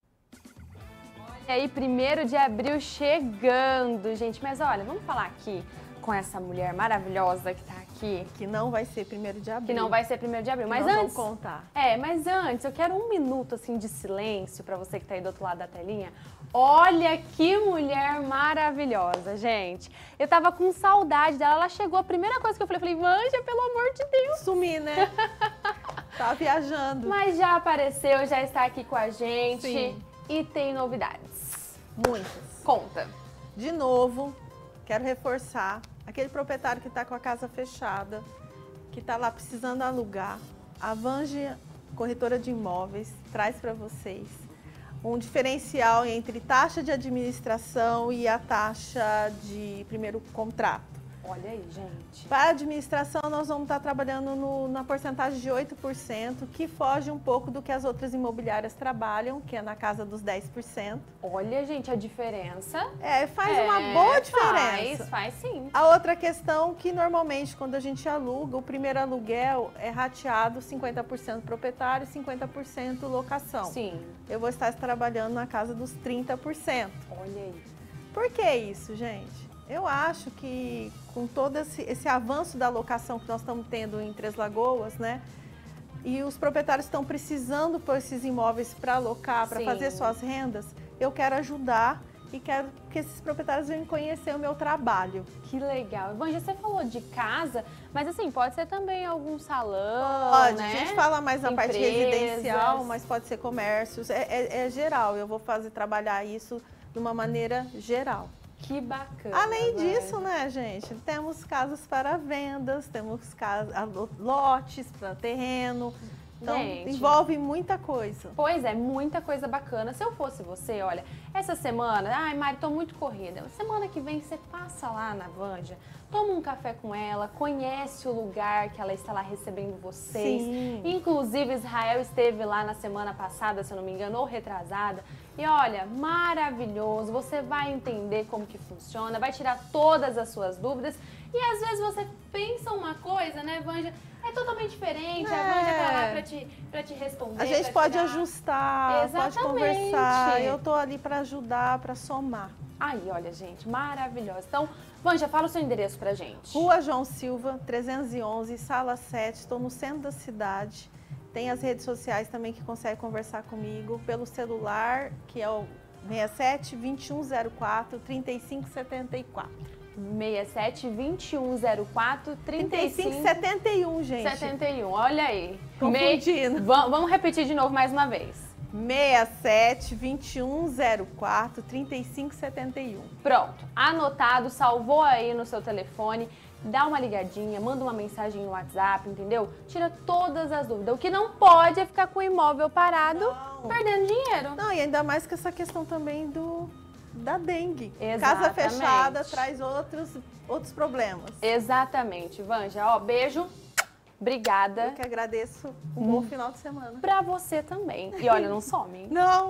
E aí, 1º de abril chegando, gente. Mas olha, vamos falar aqui com essa mulher maravilhosa que tá aqui. Que não vai ser 1º de abril. Que não vai ser 1º de abril. Mas antes, vamos contar. Mas antes, eu quero um minuto assim de silêncio pra você que tá aí do outro lado da telinha. Olha que mulher maravilhosa, gente. Eu tava com saudade dela. Ela chegou, a primeira coisa que eu falei, Vanja, pelo amor de Deus. Sumi, né? Tá viajando. Mas já apareceu, já está aqui com a gente. Sim. E tem novidades. Muitas. Conta. De novo, quero reforçar, aquele proprietário que está com a casa fechada, que está lá precisando alugar, a Vanja, corretora de imóveis, traz para vocês um diferencial entre taxa de administração e a taxa de primeiro contrato. Olha aí, gente. Para a administração, nós vamos estar trabalhando na porcentagem de 8%, que foge um pouco do que as outras imobiliárias trabalham, que é na casa dos 10%. Olha, gente, a diferença. Faz uma boa diferença. Faz sim. A outra questão que normalmente, quando a gente aluga, o primeiro aluguel é rateado 50% proprietário e 50% locação. Sim. Eu vou estar trabalhando na casa dos 30%. Olha aí. Por que isso, gente? Eu acho que com todo esse avanço da locação que nós estamos tendo em Três Lagoas, né? E os proprietários estão precisando por esses imóveis para alocar, para fazer suas rendas, eu quero ajudar e quero que esses proprietários venham conhecer o meu trabalho. Que legal. Vanja, você falou de casa, mas assim, pode ser também algum salão, Pode, né? A gente fala mais na parte residencial, mas pode ser comércios, é geral. Eu vou trabalhar isso de uma maneira geral. Que bacana. Além disso, né, gente, temos casas para vendas, temos lotes para terreno, Então, Gente, envolve muita coisa. Pois é, muita coisa bacana. Se eu fosse você, olha, essa semana, ai Mari, tô muito corrida. Semana que vem você passa lá na Vanja, toma um café com ela, conhece o lugar que ela está lá recebendo vocês. Sim. Inclusive, Israel esteve lá na semana passada, se eu não me engano, ou retrasada. E olha, maravilhoso, você vai entender como que funciona, vai tirar todas as suas dúvidas. E às vezes você pensa uma coisa, né, Vanja? É totalmente diferente, a Vanja tá lá pra te responder. A gente pode ajustar, Exatamente. pode conversar. Eu tô ali para ajudar, para somar. Aí, olha, gente, maravilhosa. Então, Vanja, fala o seu endereço pra gente. Rua João Silva, 311, sala 7. Estou no centro da cidade. Tem as redes sociais também que consegue conversar comigo pelo celular, que é o 67 2104 3574. 67 2104 3571, gente. 71, olha aí. Confundindo. Vamos repetir de novo mais uma vez. 67 2104 3571. Pronto, anotado, salvou aí no seu telefone, dá uma ligadinha, manda uma mensagem no WhatsApp, entendeu? Tira todas as dúvidas. O que não pode é ficar com o imóvel parado, perdendo dinheiro. Não, e ainda mais com essa questão também da dengue. Exatamente. Casa fechada traz outros problemas. Exatamente, Vanja. Ó, beijo. Obrigada. Eu que agradeço. Um bom final de semana. Pra você também. E olha, não some. Não.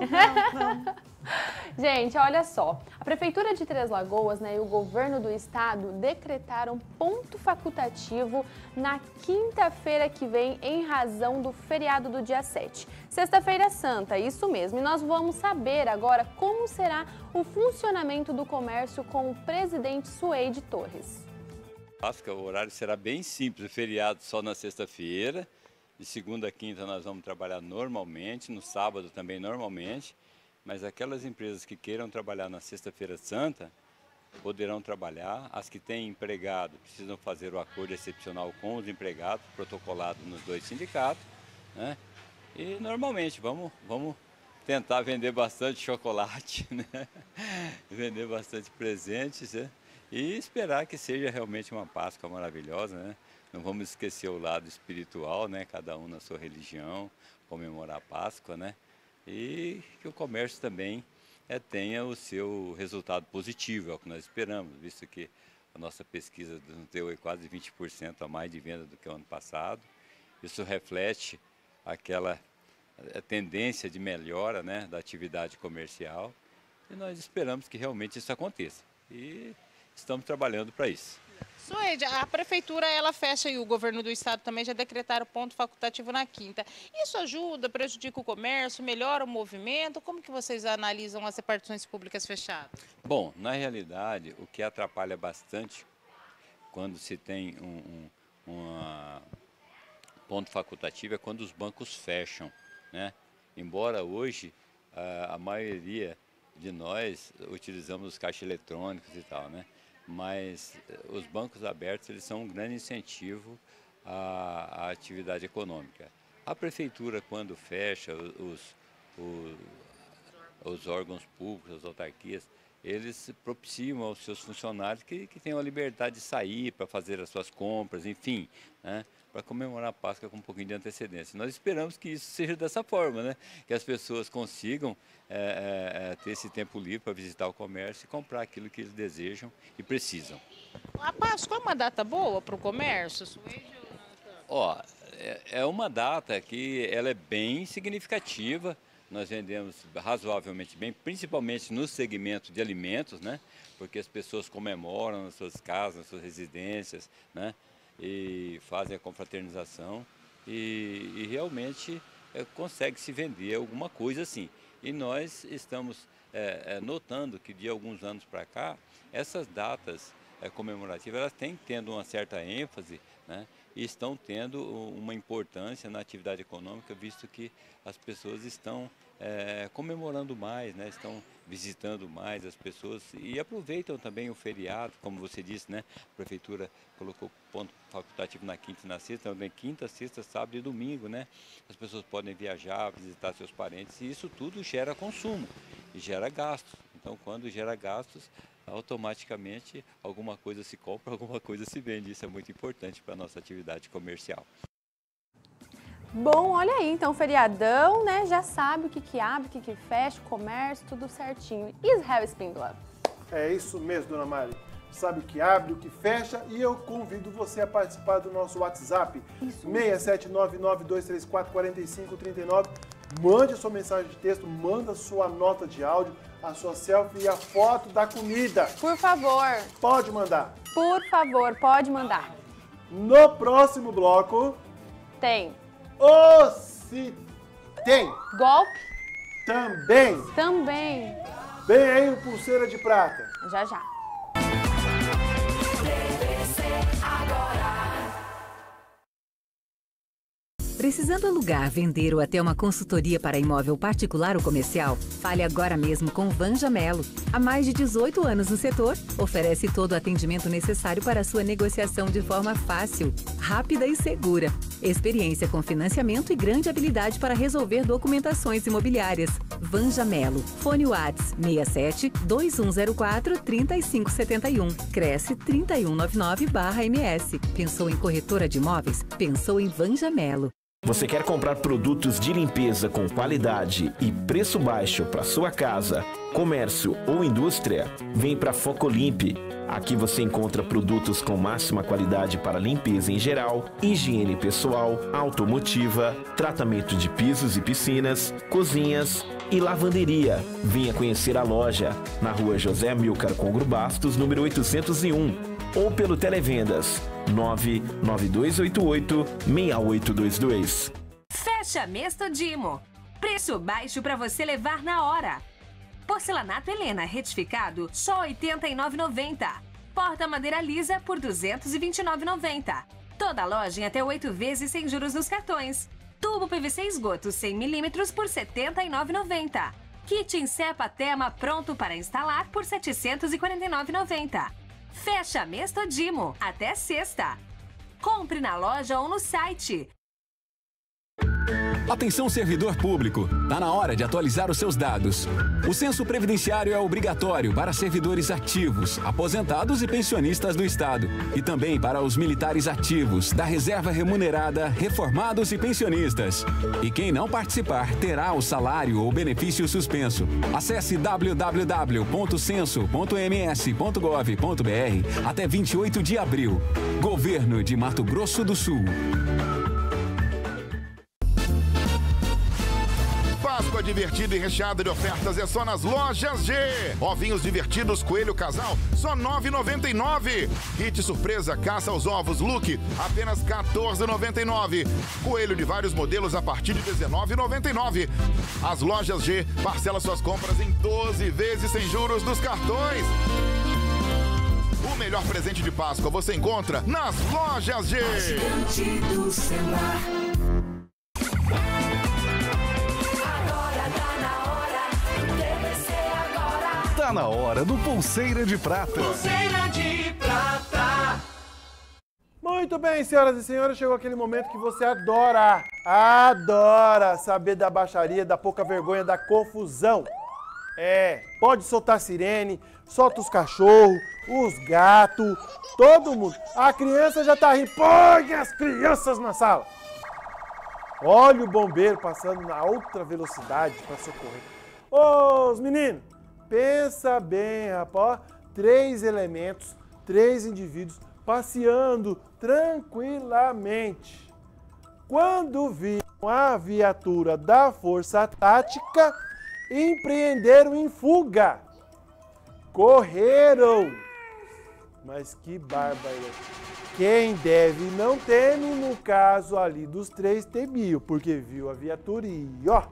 Gente, olha só. A Prefeitura de Três Lagoas, né, e o governo do estado decretaram ponto facultativo na quinta-feira que vem em razão do feriado do dia 7. Sexta-feira Santa, isso mesmo. E nós vamos saber agora como será o funcionamento do comércio com o presidente Suede Torres. O horário será bem simples, o feriado só na sexta-feira, de segunda a quinta nós vamos trabalhar normalmente, no sábado também normalmente, mas aquelas empresas que queiram trabalhar na sexta-feira santa poderão trabalhar, as que têm empregado precisam fazer o acordo excepcional com os empregados, protocolado nos 2 sindicatos, né? E normalmente vamos tentar vender bastante chocolate, né? Vender bastante presentes, né? E esperar que seja realmente uma Páscoa maravilhosa, né? Não vamos esquecer o lado espiritual, né? Cada um na sua religião, comemorar a Páscoa, né? E que o comércio também tenha o seu resultado positivo, é o que nós esperamos, visto que a nossa pesquisa nos deu quase 20% a mais de venda do que o ano passado. Isso reflete aquela tendência de melhora, né, da atividade comercial, e nós esperamos que realmente isso aconteça. E estamos trabalhando para isso. Suede, a prefeitura ela fecha e o governo do estado também já decretaram ponto facultativo na quinta. Isso ajuda, prejudica o comércio, melhora o movimento? Como que vocês analisam as repartições públicas fechadas? Bom, na realidade, o que atrapalha bastante quando se tem ponto facultativo é quando os bancos fecham, né? Embora hoje a maioria de nós utilizamos os caixas eletrônicos e tal, né? Mas os bancos abertos eles são um grande incentivo à atividade econômica. A prefeitura, quando fecha, os órgãos públicos, as autarquias, eles propiciam aos seus funcionários que tenham a liberdade de sair para fazer as suas compras, enfim, né? Para comemorar a Páscoa com um pouquinho de antecedência. Nós esperamos que isso seja dessa forma, né? Que as pessoas consigam ter esse tempo livre para visitar o comércio e comprar aquilo que eles desejam e precisam. A Páscoa é uma data boa para o comércio? Ó, é uma data que ela é bem significativa. Nós vendemos razoavelmente bem, principalmente no segmento de alimentos, né? Porque as pessoas comemoram nas suas casas, nas suas residências, né? E fazem a confraternização e realmente consegue se vender alguma coisa assim. E nós estamos notando que de alguns anos para cá, essas datas comemorativas elas têm tendo uma certa ênfase, né? E estão tendo uma importância na atividade econômica, visto que as pessoas estão comemorando mais, né? Estão visitando mais as pessoas e aproveitam também o feriado, como você disse, né? A prefeitura colocou ponto facultativo na quinta e na sexta, então quinta, sexta, sábado e domingo, né? As pessoas podem viajar, visitar seus parentes e isso tudo gera consumo e gera gastos. Então, quando gera gastos, automaticamente alguma coisa se compra, alguma coisa se vende. Isso é muito importante para a nossa atividade comercial. Bom, olha aí, então feriadão, né? Já sabe o que abre, o que fecha, o comércio, tudo certinho. Israel Espíndola. É isso mesmo, dona Mari. Sabe o que abre, o que fecha, e eu convido você a participar do nosso WhatsApp. 67992344539. Mande a sua mensagem de texto, manda a sua nota de áudio, a sua selfie e a foto da comida. Por favor. Pode mandar. Por favor, pode mandar. No próximo bloco... Tem. O se tem. Golpe? Também. Também. Vem aí o Pulseira de Prata. Já, já. Precisando alugar, vender ou até uma consultoria para imóvel particular ou comercial? Fale agora mesmo com Vanja Melo. Há mais de 18 anos no setor, oferece todo o atendimento necessário para a sua negociação de forma fácil, rápida e segura. Experiência com financiamento e grande habilidade para resolver documentações imobiliárias. Vanja Melo. Fone Whats 67 2104 3571. Cresce 3199/MS. Pensou em corretora de imóveis? Pensou em Vanja Melo. Você quer comprar produtos de limpeza com qualidade e preço baixo para sua casa, comércio ou indústria? Vem para Focolimp. Aqui você encontra produtos com máxima qualidade para limpeza em geral, higiene pessoal, automotiva, tratamento de pisos e piscinas, cozinhas e lavanderia. Venha conhecer a loja na Rua José Amilcar Congro Bastos, número 801, ou pelo Televendas 99288-6822. Fecha mês Todimo. Preço baixo para você levar na hora. Porcelanato Helena retificado, só R$ 89,90. Porta madeira lisa por R$ 229,90. Toda loja em até 8 vezes sem juros nos cartões. Tubo PVC esgoto 100 mm por R$ 79,90. Kit Insepa Tema pronto para instalar por R$ 749,90. Fecha mês Todimo, até sexta. Compre na loja ou no site. Atenção, servidor público, está na hora de atualizar os seus dados. O censo previdenciário é obrigatório para servidores ativos, aposentados e pensionistas do Estado. E também para os militares ativos, da reserva remunerada, reformados e pensionistas. E quem não participar terá o salário ou benefício suspenso. Acesse www.censo.ms.gov.br até 28 de abril. Governo de Mato Grosso do Sul. Páscoa divertida e recheada de ofertas é só nas Lojas G. Ovinhos divertidos Coelho Casal, só R$ 9,99. Kit surpresa Caça aos Ovos Look, apenas R$ 14,99. Coelho de vários modelos a partir de R$ 19,99. As Lojas G parcela suas compras em 12 vezes sem juros dos cartões. O melhor presente de Páscoa você encontra nas Lojas G. A gigante do celular. Tá na hora do Pulseira de Prata. Pulseira de Prata. Muito bem, senhoras e senhores, chegou aquele momento que você adora saber da baixaria, da pouca vergonha, da confusão. Pode soltar a sirene, solta os cachorros, os gatos, todo mundo. A criança já tá rindo, põe as crianças na sala. Olha o bombeiro passando na outra velocidade para socorrer. Ô, os meninos, pensa bem, rapaz. 3 elementos, 3 indivíduos passeando tranquilamente. Quando viram a viatura da Força Tática, empreenderam em fuga. Correram. Mas que bárbaro. Quem deve não teme, no caso ali dos 3 temiam, porque viu a viatura e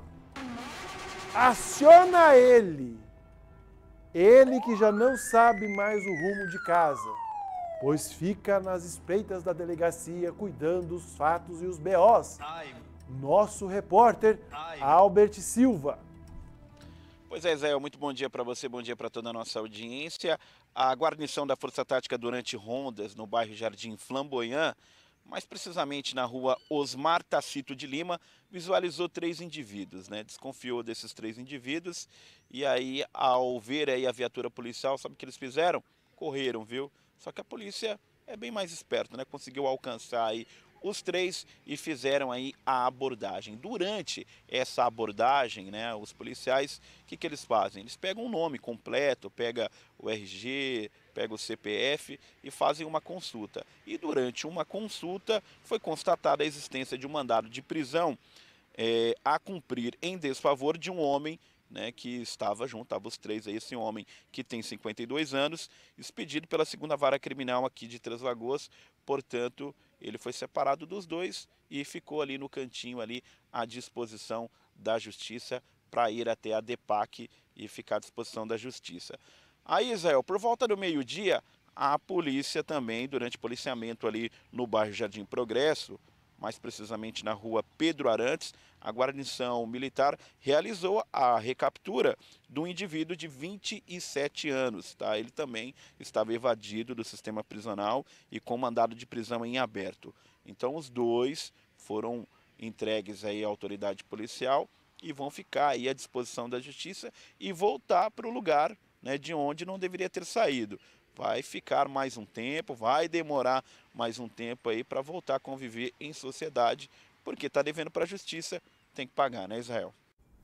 aciona ele. Ele que já não sabe mais o rumo de casa, pois fica nas espreitas da delegacia cuidando dos fatos e os BOs. Nosso repórter, Albert Silva. Pois é, Zé, muito bom dia para você, bom dia para toda a nossa audiência. A guarnição da Força Tática durante rondas no bairro Jardim Flamboyant, mais precisamente na rua Osmar Tacito de Lima, visualizou 3 indivíduos, né? Desconfiou desses 3 indivíduos e aí, ao ver aí a viatura policial, sabe o que eles fizeram? Correram, viu? Só que a polícia é bem mais esperta, né? Conseguiu alcançar aí os três e fizeram aí a abordagem. Durante essa abordagem, né, os policiais, o que eles fazem? Eles pegam o nome completo, pega o RG, pega o CPF e fazem uma consulta. E durante uma consulta foi constatada a existência de um mandado de prisão a cumprir em desfavor de um homem, né, que estava junto, estavam os três aí, esse homem que tem 52 anos, expedido pela 2ª Vara Criminal aqui de Três Lagoas. Portanto, ele foi separado dos dois e ficou ali no cantinho ali à disposição da Justiça para ir até a DEPAC e ficar à disposição da Justiça. Aí, Israel, por volta do meio-dia, a polícia também, durante policiamento ali no bairro Jardim Progresso, mais precisamente na rua Pedro Arantes, a guarnição militar realizou a recaptura de um indivíduo de 27 anos. Tá? Ele também estava evadido do sistema prisional e com mandado de prisão em aberto. Então os dois foram entregues aí à autoridade policial e vão ficar aí à disposição da Justiça e voltar para o lugar, né, de onde não deveria ter saído. Vai ficar mais um tempo, vai demorar mais um tempo aí para voltar a conviver em sociedade, porque está devendo para a Justiça, tem que pagar, né, Israel?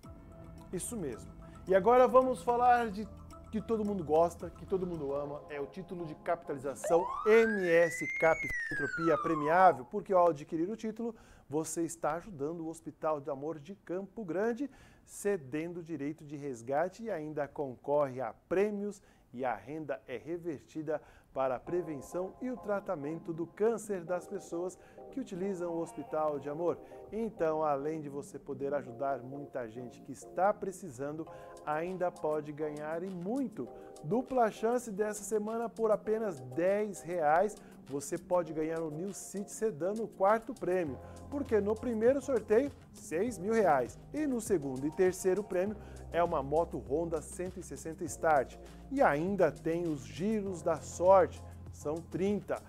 Isso mesmo. E agora vamos falar de que todo mundo gosta, que todo mundo ama, é o título de capitalização MS Cap Filantropia Premiável, porque ao adquirir o título, você está ajudando o Hospital de Amor de Campo Grande, cedendo o direito de resgate e ainda concorre a prêmios e a renda é revertida para a prevenção e o tratamento do câncer das pessoas que utilizam o Hospital de Amor. Então, além de você poder ajudar muita gente que está precisando, ainda pode ganhar e muito. Dupla chance dessa semana por apenas R$10. Você pode ganhar um New City Sedan no 4º prêmio, porque no primeiro sorteio, R$6.000 e no segundo e terceiro prêmio é uma moto Honda 160 Start. E ainda tem os giros da sorte, são 30.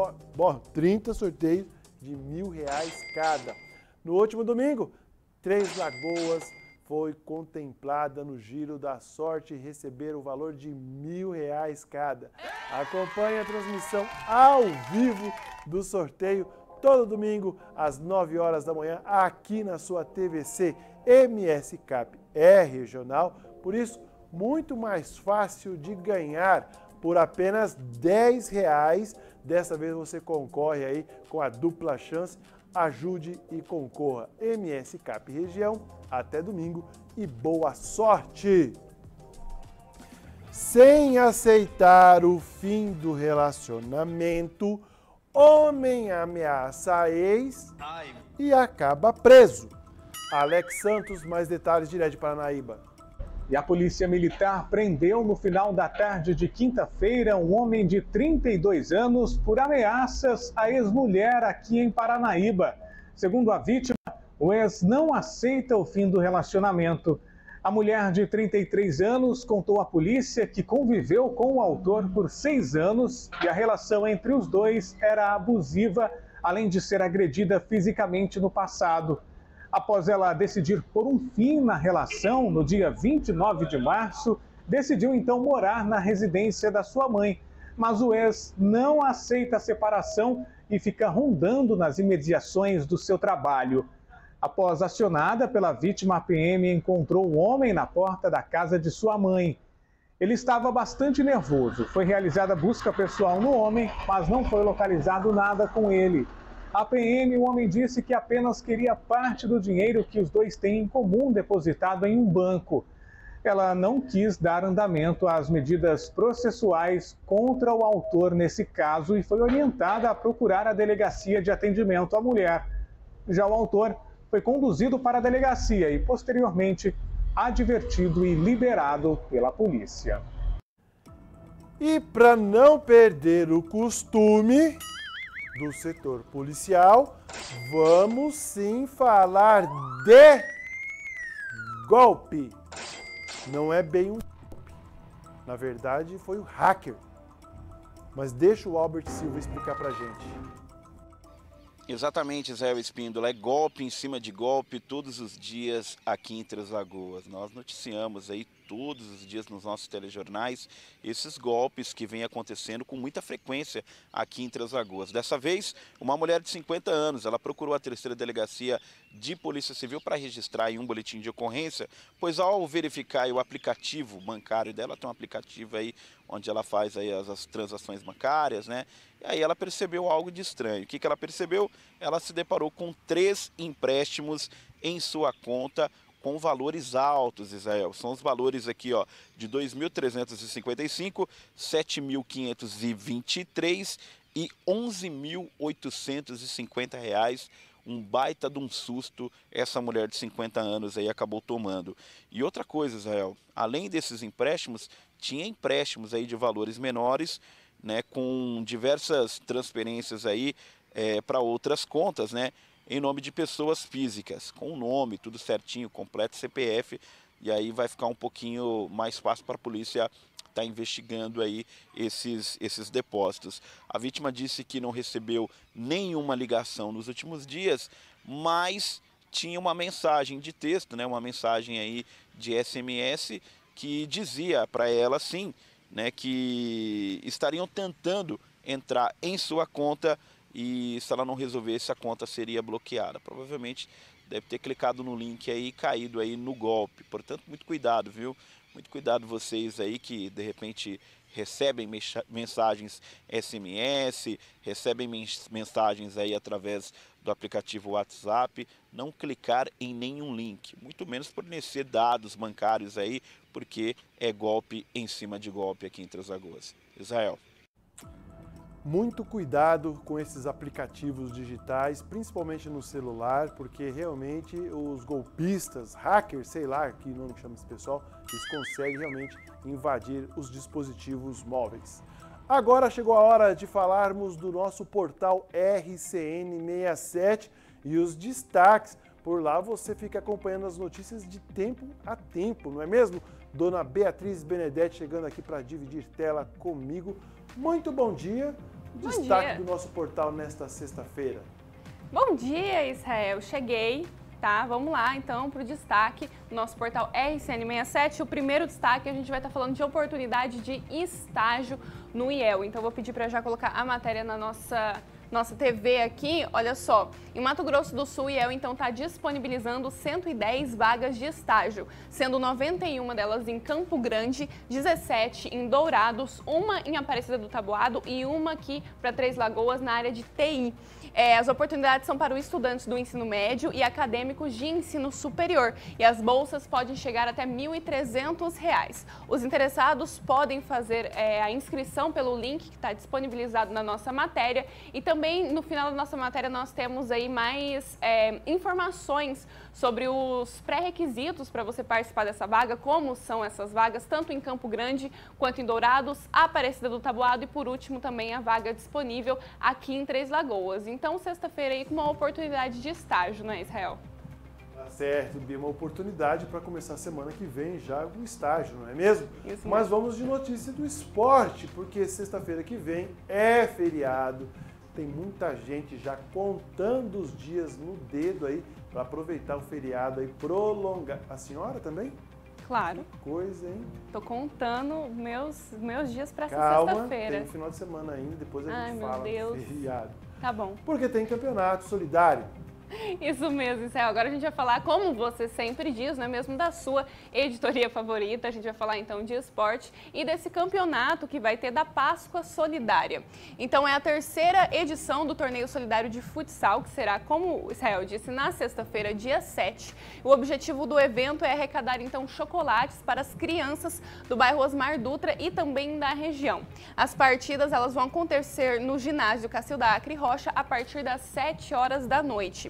30 sorteios de R$1.000 cada. No último domingo, Três Lagoas foi contemplada no Giro da Sorte e receberam o valor de R$1.000 cada. Acompanhe a transmissão ao vivo do sorteio todo domingo às 9 horas da manhã aqui na sua TVC. MS Cap é regional, por isso muito mais fácil de ganhar por apenas R$10. Dessa vez você concorre aí com a dupla chance. Ajude e concorra. MS Cap Região, até domingo e boa sorte! Sem aceitar o fim do relacionamento, homem ameaça a ex e acaba preso. Alex Santos, mais detalhes direto de Paranaíba. E a Polícia Militar prendeu no final da tarde de quinta-feira um homem de 32 anos por ameaças à ex-mulher aqui em Paranaíba. Segundo a vítima, o ex não aceita o fim do relacionamento. A mulher de 33 anos contou à polícia que conviveu com o autor por 6 anos e a relação entre os dois era abusiva, além de ser agredida fisicamente no passado. Após ela decidir pôr um fim na relação, no dia 29 de março, decidiu então morar na residência da sua mãe. Mas o ex não aceita a separação e fica rondando nas imediações do seu trabalho. Após acionada pela vítima, a PM encontrou o homem na porta da casa de sua mãe. Ele estava bastante nervoso. Foi realizada busca pessoal no homem, mas não foi localizado nada com ele. A PM, o homem disse que apenas queria parte do dinheiro que os dois têm em comum depositado em um banco. Ela não quis dar andamento às medidas processuais contra o autor nesse caso e foi orientada a procurar a delegacia de atendimento à mulher. Já o autor foi conduzido para a delegacia e, posteriormente, advertido e liberado pela polícia. E para não perder o costume do setor policial, vamos sim falar de golpe. Não é bem um golpe. Na verdade, foi o hacker. Mas deixa o Albert Silva explicar pra gente. Exatamente, Israel Espíndola. É golpe em cima de golpe todos os dias aqui em Três Lagoas. Nós noticiamos aí todos os dias nos nossos telejornais esses golpes que vêm acontecendo com muita frequência aqui em Três Lagoas. Dessa vez, uma mulher de 50 anos, ela procurou a terceira delegacia de Polícia Civil para registrar aí um boletim de ocorrência, pois ao verificar aí o aplicativo bancário dela, tem um aplicativo aí onde ela faz aí as transações bancárias, né? E aí ela percebeu algo de estranho. O que ela percebeu? Ela se deparou com 3 empréstimos em sua conta com valores altos, Israel. São os valores aqui, ó, de 2.355, 7.523 e 11.850 reais. Um baita de um susto essa mulher de 50 anos aí acabou tomando. E outra coisa, Israel, além desses empréstimos, tinha empréstimos aí de valores menores, né, com diversas transferências aí para outras contas, né, em nome de pessoas físicas, com o nome, tudo certinho, completo, CPF, e aí vai ficar um pouquinho mais fácil para a polícia estar investigando aí esses depósitos. A vítima disse que não recebeu nenhuma ligação nos últimos dias, mas tinha uma mensagem de texto, né, uma mensagem aí de SMS que dizia para ela, sim, né, que estariam tentando entrar em sua conta e se ela não resolvesse, a conta seria bloqueada. Provavelmente deve ter clicado no link aí e caído aí no golpe. Portanto, muito cuidado, viu? Muito cuidado vocês aí que de repente recebem mensagens SMS, recebem mensagens aí através do aplicativo WhatsApp, não clicar em nenhum link, muito menos fornecer dados bancários aí, porque é golpe em cima de golpe aqui em Três Lagoas. Israel. Muito cuidado com esses aplicativos digitais, principalmente no celular, porque realmente os golpistas, hackers, sei lá que nome chama esse pessoal, eles conseguem realmente invadir os dispositivos móveis. Agora chegou a hora de falarmos do nosso portal RCN67 e os destaques. Por lá você fica acompanhando as notícias de tempo a tempo, não é mesmo? Dona Beatriz Benedetti chegando aqui para dividir tela comigo. Muito bom dia. Destaque do nosso portal nesta sexta-feira. Bom dia, Israel. Cheguei, tá? Vamos lá, então, para o destaque do nosso portal RCN67. O primeiro destaque, a gente vai estar falando de oportunidade de estágio no IEL. Então, vou pedir para já colocar a matéria na nossa TV aqui. Olha só, em Mato Grosso do Sul, o IEL então está disponibilizando 110 vagas de estágio, sendo 91 delas em Campo Grande, 17 em Dourados, uma em Aparecida do Taboado e uma aqui para Três Lagoas na área de TI. As oportunidades são para os estudantes do ensino médio e acadêmicos de ensino superior e as bolsas podem chegar até R$ 1.300. Os interessados podem fazer a inscrição pelo link que está disponibilizado na nossa matéria e também no final da nossa matéria nós temos aí mais informações sobre os pré-requisitos para você participar dessa vaga, como são essas vagas, tanto em Campo Grande quanto em Dourados, Aparecida do Taboado e por último também a vaga disponível aqui em Três Lagoas. Então, sexta-feira aí com uma oportunidade de estágio, não é, Israel? Tá certo, Bia, uma oportunidade para começar a semana que vem já o estágio, não é mesmo? Isso mesmo. Mas vamos de notícia do esporte, porque sexta-feira que vem é feriado. Tem muita gente já contando os dias no dedo aí para aproveitar o feriado aí, prolongar. A senhora também? Claro. Que coisa, hein? Tô contando meus dias para essa Calma, sexta-feira. tem um final de semana ainda, depois a gente meu fala Deus. feriado. Tá bom. Porque tem campeonato solidário. Isso mesmo, Israel. Agora a gente vai falar, como você sempre diz, né, mesmo da sua editoria favorita. A gente vai falar então de esporte e desse campeonato que vai ter da Páscoa Solidária. Então é a terceira edição do torneio solidário de futsal, que será, como o Israel disse, na sexta-feira, dia 7. O objetivo do evento é arrecadar então chocolates para as crianças do bairro Osmar Dutra e também da região. As partidas elas vão acontecer no ginásio Cacilda Acre Rocha a partir das 7 horas da noite.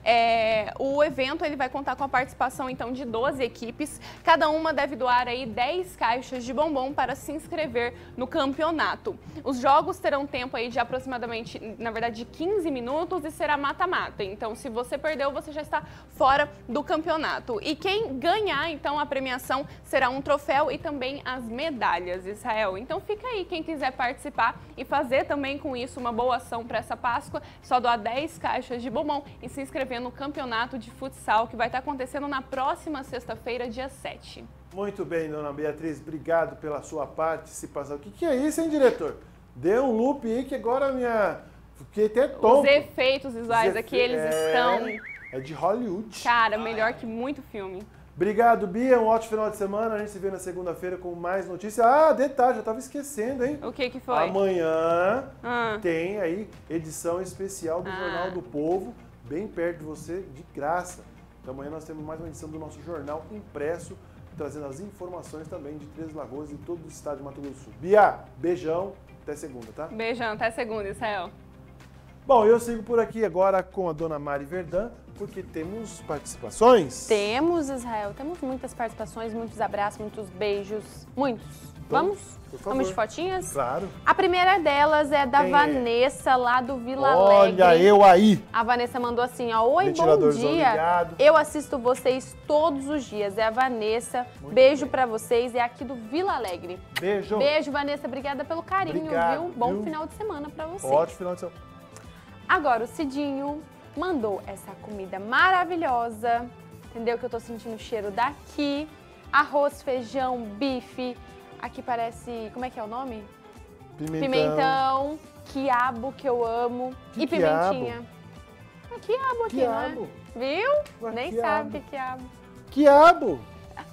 O evento ele vai contar com a participação então de 12 equipes, cada uma deve doar aí 10 caixas de bombom para se inscrever no campeonato. Os jogos terão tempo aí de aproximadamente, na verdade, de 15 minutos e será mata-mata. Então, se você perdeu, você já está fora do campeonato. E quem ganhar, então, a premiação será um troféu e também as medalhas, Israel. Então, fica aí, quem quiser participar e fazer também com isso uma boa ação para essa Páscoa, só doar 10 caixas de bombom e se inscrever no campeonato de futsal que vai estar acontecendo na próxima sexta-feira, dia 7. Muito bem, dona Beatriz, obrigado pela sua participação. O que é isso, hein, diretor? Deu um loop aí que agora fiquei até tonto. Os efeitos visuais aqui, eles estão... É de Hollywood. Cara, melhor que muito filme. Obrigado, Bia. Um ótimo final de semana. A gente se vê na segunda-feira com mais notícias. Ah, detalhe, já estava esquecendo, hein? O que foi? Amanhã tem aí edição especial do Jornal do Povo, bem perto de você, de graça. Então amanhã nós temos mais uma edição do nosso jornal impresso, trazendo as informações também de Três Lagoas e todo o estado de Mato Grosso do Sul. Bia, beijão. Até segunda, tá? Beijão, até segunda, Israel. Bom, eu sigo por aqui agora com a dona Mari Verdun, porque temos participações. Temos, Israel. Temos muitas participações, muitos abraços, muitos beijos. Muitos. Então, vamos? Vamos de fotinhas? Claro. A primeira delas é da Vanessa, lá do Vila Alegre. Olha eu aí. A Vanessa mandou assim, ó. Oi, bom dia. Ligado. Eu assisto vocês todos os dias. É a Vanessa. Beijo pra vocês. É aqui do Vila Alegre. Beijo. Beijo, Vanessa. Obrigada pelo carinho, Obrigado, viu? Bom final de semana pra você. Ótimo final de semana. Agora, o Cidinho mandou essa comida maravilhosa. Entendeu? Que eu tô sentindo o cheiro daqui. Arroz, feijão, bife. Aqui parece... Como é que é o nome? Pimentão. Quiabo, que eu amo. Que e pimentinha. É quiabo aqui, quiabo. né? Viu? Ué, Nem quiabo. sabe o que é quiabo. Quiabo.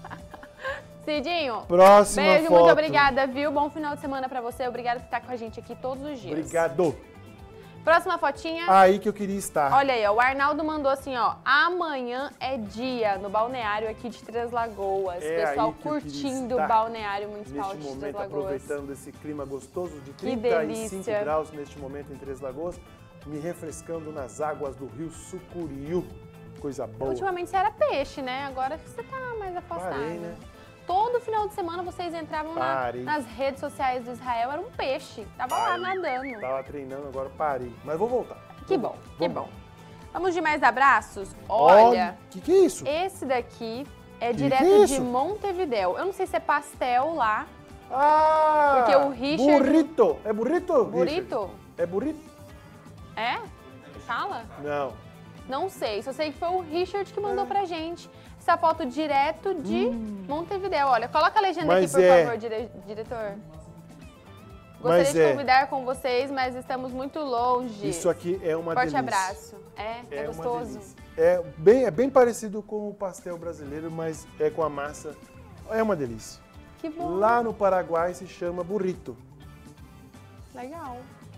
Cidinho. Próxima beijo, foto. muito obrigada, viu? Bom final de semana pra você. Obrigada por estar com a gente aqui todos os dias. Obrigado. Próxima fotinha. Aí que eu queria estar. Olha aí, ó, o Arnaldo mandou assim, ó. Amanhã é dia no balneário aqui de Três Lagoas. Pessoal curtindo o balneário municipal de Três Lagoas. Neste momento, aproveitando esse clima gostoso de 35 graus neste momento em Três Lagoas, me refrescando nas águas do rio Sucuriú. Coisa boa. Ultimamente você era peixe, né? Agora você tá mais afastado. Parei, né? Todo final de semana vocês entravam nas redes sociais do Israel, era um peixe. Tava lá nadando. Tava treinando, agora parei. Mas vou voltar. Que bom, que bom. Vamos de mais abraços? Olha. O que é isso? Esse daqui é direto de Montevidéu. Eu não sei se é pastel lá. Ah! Porque o Richard... Burrito. É burrito? Burrito? É burrito? É? Fala? Não. Não sei. Só sei que foi o Richard que mandou pra gente essa foto direto de Montevidéu. Olha, coloca a legenda aqui, por favor, diretor. Gostaria de convidar com vocês, mas estamos muito longe. Isso aqui é uma delícia. Forte abraço. É gostoso? É bem parecido com o pastel brasileiro, mas é com a massa. É uma delícia. Que bom. Lá no Paraguai se chama burrito. Legal.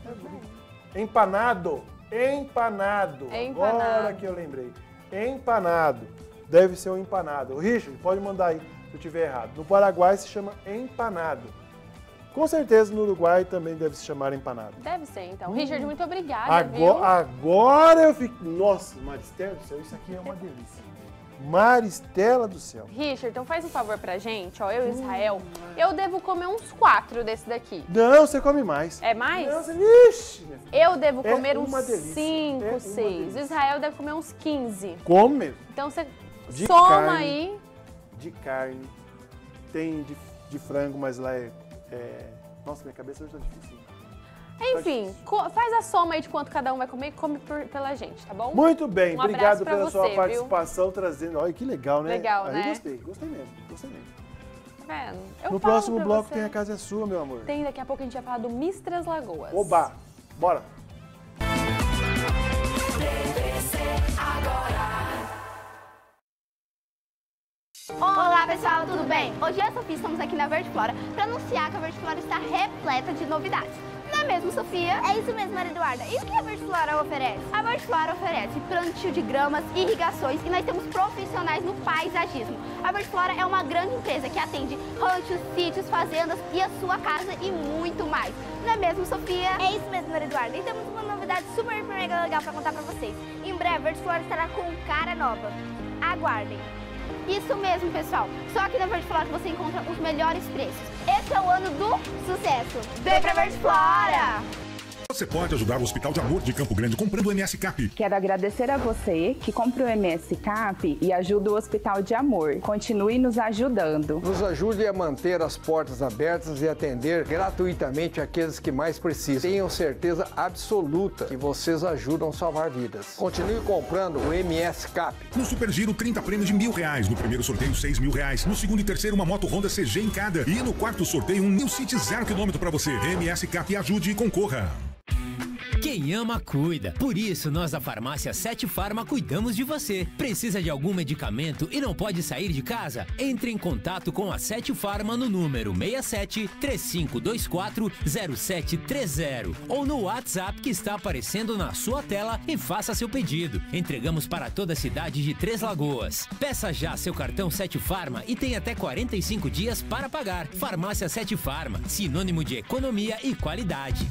Empanado. Agora que eu lembrei. Empanado. Deve ser um empanado. O Richard, pode mandar aí se eu estiver errado. No Paraguai se chama empanado. Com certeza no Uruguai também deve se chamar empanado. Deve ser, então. Richard, muito obrigada, viu? Agora eu fico... Nossa, Maristela do céu, isso aqui é uma delícia. Maristela do céu. Richard, então faz um favor pra gente, ó, eu e Israel. Eu devo comer uns 4 desse daqui. Não, você come mais. É mais? Não, você... Eu devo comer uns 5, 6. O Israel deve comer uns 15. Come? Então você de soma carne, aí. De carne. Tem de frango, mas lá Nossa, minha cabeça hoje tá difícil. Enfim, faz a soma aí de quanto cada um vai comer e come pela gente, tá bom? Muito bem, obrigado pela sua você, participação, viu? Trazendo... Olha, que legal, né? Legal, né? Gostei mesmo. Tá vendo? No próximo bloco tem A Casa é Sua, meu amor. Tem, daqui a pouco a gente vai falar do Miss Três Lagoas. Oba! Bora! Olá pessoal, tudo bem? Hoje eu e a Sofia estamos aqui na Verde Flora para anunciar que a Verde Flora está repleta de novidades. Não é mesmo, Sofia? É isso mesmo, Maria Eduarda. E o que a Verde Flora oferece? A Verde Flora oferece plantio de gramas, irrigações e nós temos profissionais no paisagismo. A Verde Flora é uma grande empresa que atende ranchos, sítios, fazendas e a sua casa e muito mais. Não é mesmo, Sofia? É isso mesmo, Maria Eduarda. E temos uma novidade super mega legal para contar para vocês. Em breve, a Verde Flora estará com cara nova. Aguardem. Isso mesmo, pessoal. Só aqui na Verde Flora que você encontra os melhores preços. Esse é o ano do sucesso. Vem pra Verde Flora! Você pode ajudar o Hospital de Amor de Campo Grande comprando o MS Cap. Quero agradecer a você que compra o MS Cap e ajuda o Hospital de Amor. Continue nos ajudando. Nos ajude a manter as portas abertas e atender gratuitamente aqueles que mais precisam. Tenham certeza absoluta que vocês ajudam a salvar vidas. Continue comprando o MS Cap. No Super Giro, 30 prêmios de R$1.000. No primeiro sorteio, R$6.000. No segundo e terceiro, uma moto Honda CG em cada. E no quarto sorteio, um New City 0 km para você. MS Cap, ajude e concorra. Quem ama, cuida. Por isso, nós da Farmácia 7 Farma cuidamos de você. Precisa de algum medicamento e não pode sair de casa? Entre em contato com a 7 Farma no número 67 3524 0730 ou no WhatsApp que está aparecendo na sua tela e faça seu pedido. Entregamos para toda a cidade de Três Lagoas. Peça já seu cartão 7 Farma e tem até 45 dias para pagar. Farmácia 7 Farma, sinônimo de economia e qualidade.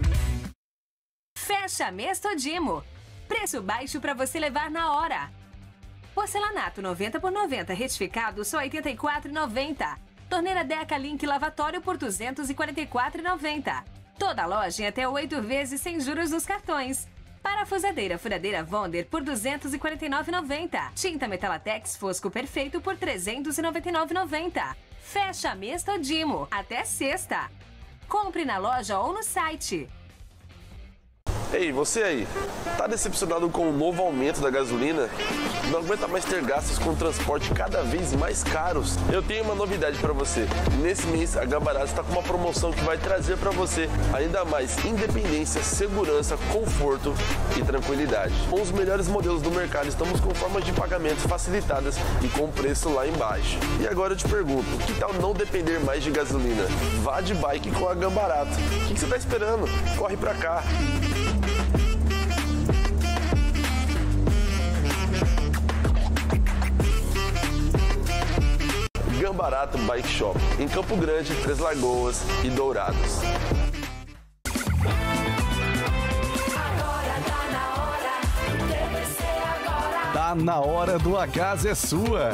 Fecha mês Todimo. Preço baixo para você levar na hora. Porcelanato 90 por 90 retificado só R$ 84,90. Torneira Deca Link lavatório por R$ 244,90. Toda loja em até 8 vezes sem juros nos cartões. Parafusadeira Furadeira Wonder por R$ 249,90. Tinta Metalatex Fosco Perfeito por R$ 399,90. Fecha mês Todimo. Até sexta. Compre na loja ou no site. Ei, você aí, tá decepcionado com o novo aumento da gasolina? Não aguenta mais ter gastos com transporte cada vez mais caros? Eu tenho uma novidade para você. Nesse mês, a Gambarato está com uma promoção que vai trazer para você ainda mais independência, segurança, conforto e tranquilidade. Com os melhores modelos do mercado, estamos com formas de pagamento facilitadas e com preço lá embaixo. E agora eu te pergunto, que tal não depender mais de gasolina? Vá de bike com a Gambarato. O que você está esperando? Corre para cá! Gambarato Bike Shop, em Campo Grande, Três Lagoas e Dourados. Tá na hora do A Casa é Sua.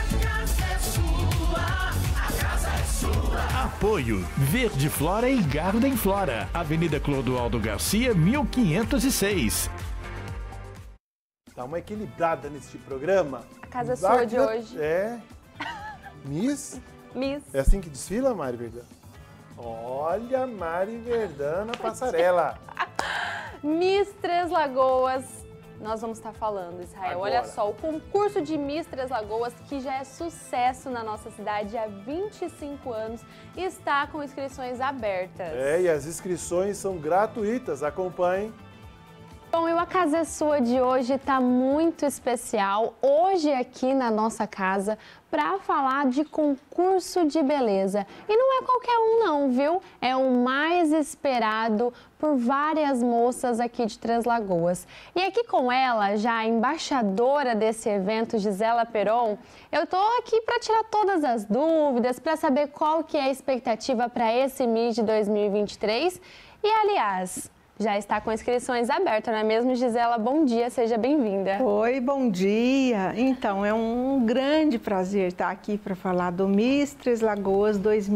Apoio Verde Flora e Garden Flora, Avenida Clodoaldo Garcia, 1506. Dá uma equilibrada nesse programa. A casa é sua de hoje. É. Miss? Miss. É assim que desfila, Mari Verdana? Olha, Mari Verdana na passarela. Miss Três Lagoas. Nós vamos estar falando, Israel. Agora. Olha só, o concurso de Miss Três Lagoas, que já é sucesso na nossa cidade há 25 anos, está com inscrições abertas. É, e as inscrições são gratuitas. Acompanhem. Bom, e o A Casa é Sua de hoje está muito especial. Hoje aqui na nossa casa para falar de concurso de beleza. E não é qualquer um não, viu? É o mais esperado por várias moças aqui de Três Lagoas. E aqui com ela, já a embaixadora desse evento, Gisela Peron, eu tô aqui para tirar todas as dúvidas, para saber qual que é a expectativa para esse Miss de 2023. E, aliás, já está com inscrições abertas, não é mesmo, Gisela? Bom dia, seja bem-vinda. Oi, bom dia. Então, é um grande prazer estar aqui para falar do Miss Três Lagoas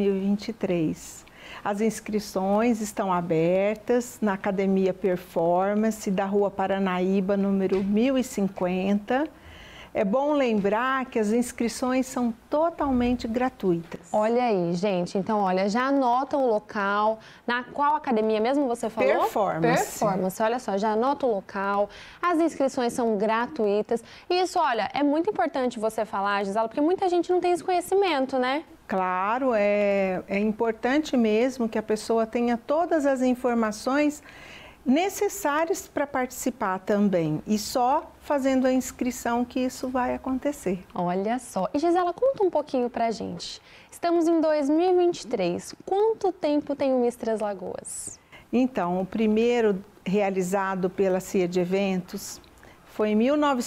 2023. As inscrições estão abertas na Academia Performance da Rua Paranaíba, número 1050. É bom lembrar que as inscrições são totalmente gratuitas. Olha aí, gente. Então, olha, já anota o local. Na qual academia mesmo você falou? Performance. Performance. Olha só, já anota o local. As inscrições são gratuitas. E isso, olha, é muito importante você falar, Gisela, porque muita gente não tem esse conhecimento, né? Claro, é importante mesmo que a pessoa tenha todas as informações necessárias para participar também. E só fazendo a inscrição que isso vai acontecer. Olha só. E Gisela, conta um pouquinho pra gente. Estamos em 2023. Quanto tempo tem o Miss Três Lagoas? Então, o primeiro realizado pela CIA de Eventos foi em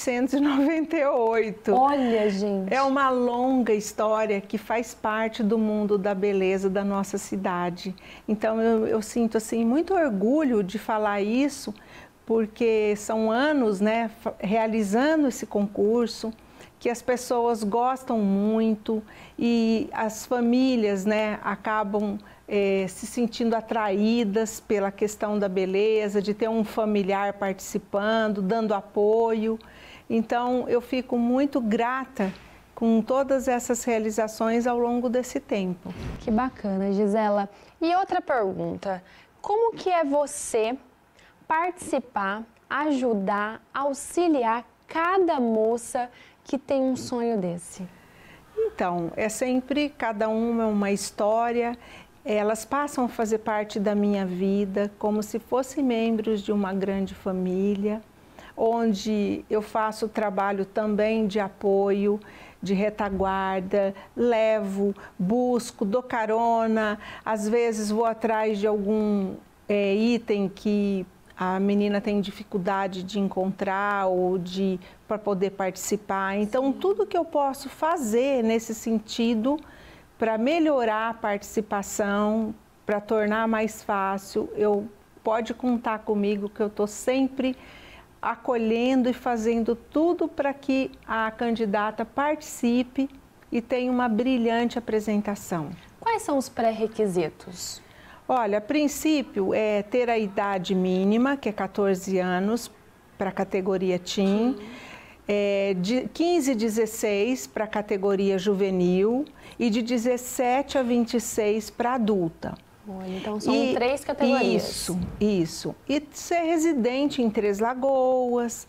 1998. Olha, gente! É uma longa história que faz parte do mundo da beleza da nossa cidade. Então, eu sinto assim, muito orgulho de falar isso, porque são anos, né, realizando esse concurso, que as pessoas gostam muito e as famílias, né, acabam se sentindo atraídas pela questão da beleza, de ter um familiar participando, dando apoio. Então, eu fico muito grata com todas essas realizações ao longo desse tempo. Que bacana, Gisela. E outra pergunta, como que é você participar, ajudar, auxiliar cada moça que tem um sonho desse? Então, é sempre, cada uma é uma história, elas passam a fazer parte da minha vida como se fossem membros de uma grande família, onde eu faço trabalho também de apoio, de retaguarda, levo, busco, dou carona, às vezes vou atrás de algum item que a menina tem dificuldade de encontrar ou para poder participar. Então, tudo que eu posso fazer nesse sentido para melhorar a participação, para tornar mais fácil, pode contar comigo que eu estou sempre acolhendo e fazendo tudo para que a candidata participe e tenha uma brilhante apresentação. Quais são os pré-requisitos? Olha, a princípio é ter a idade mínima, que é 14 anos, para a categoria Teen, de 15 a 16 para a categoria juvenil e de 17 a 26 para adulta. Olha, então são 3 categorias. Isso. E ser residente em Três Lagoas,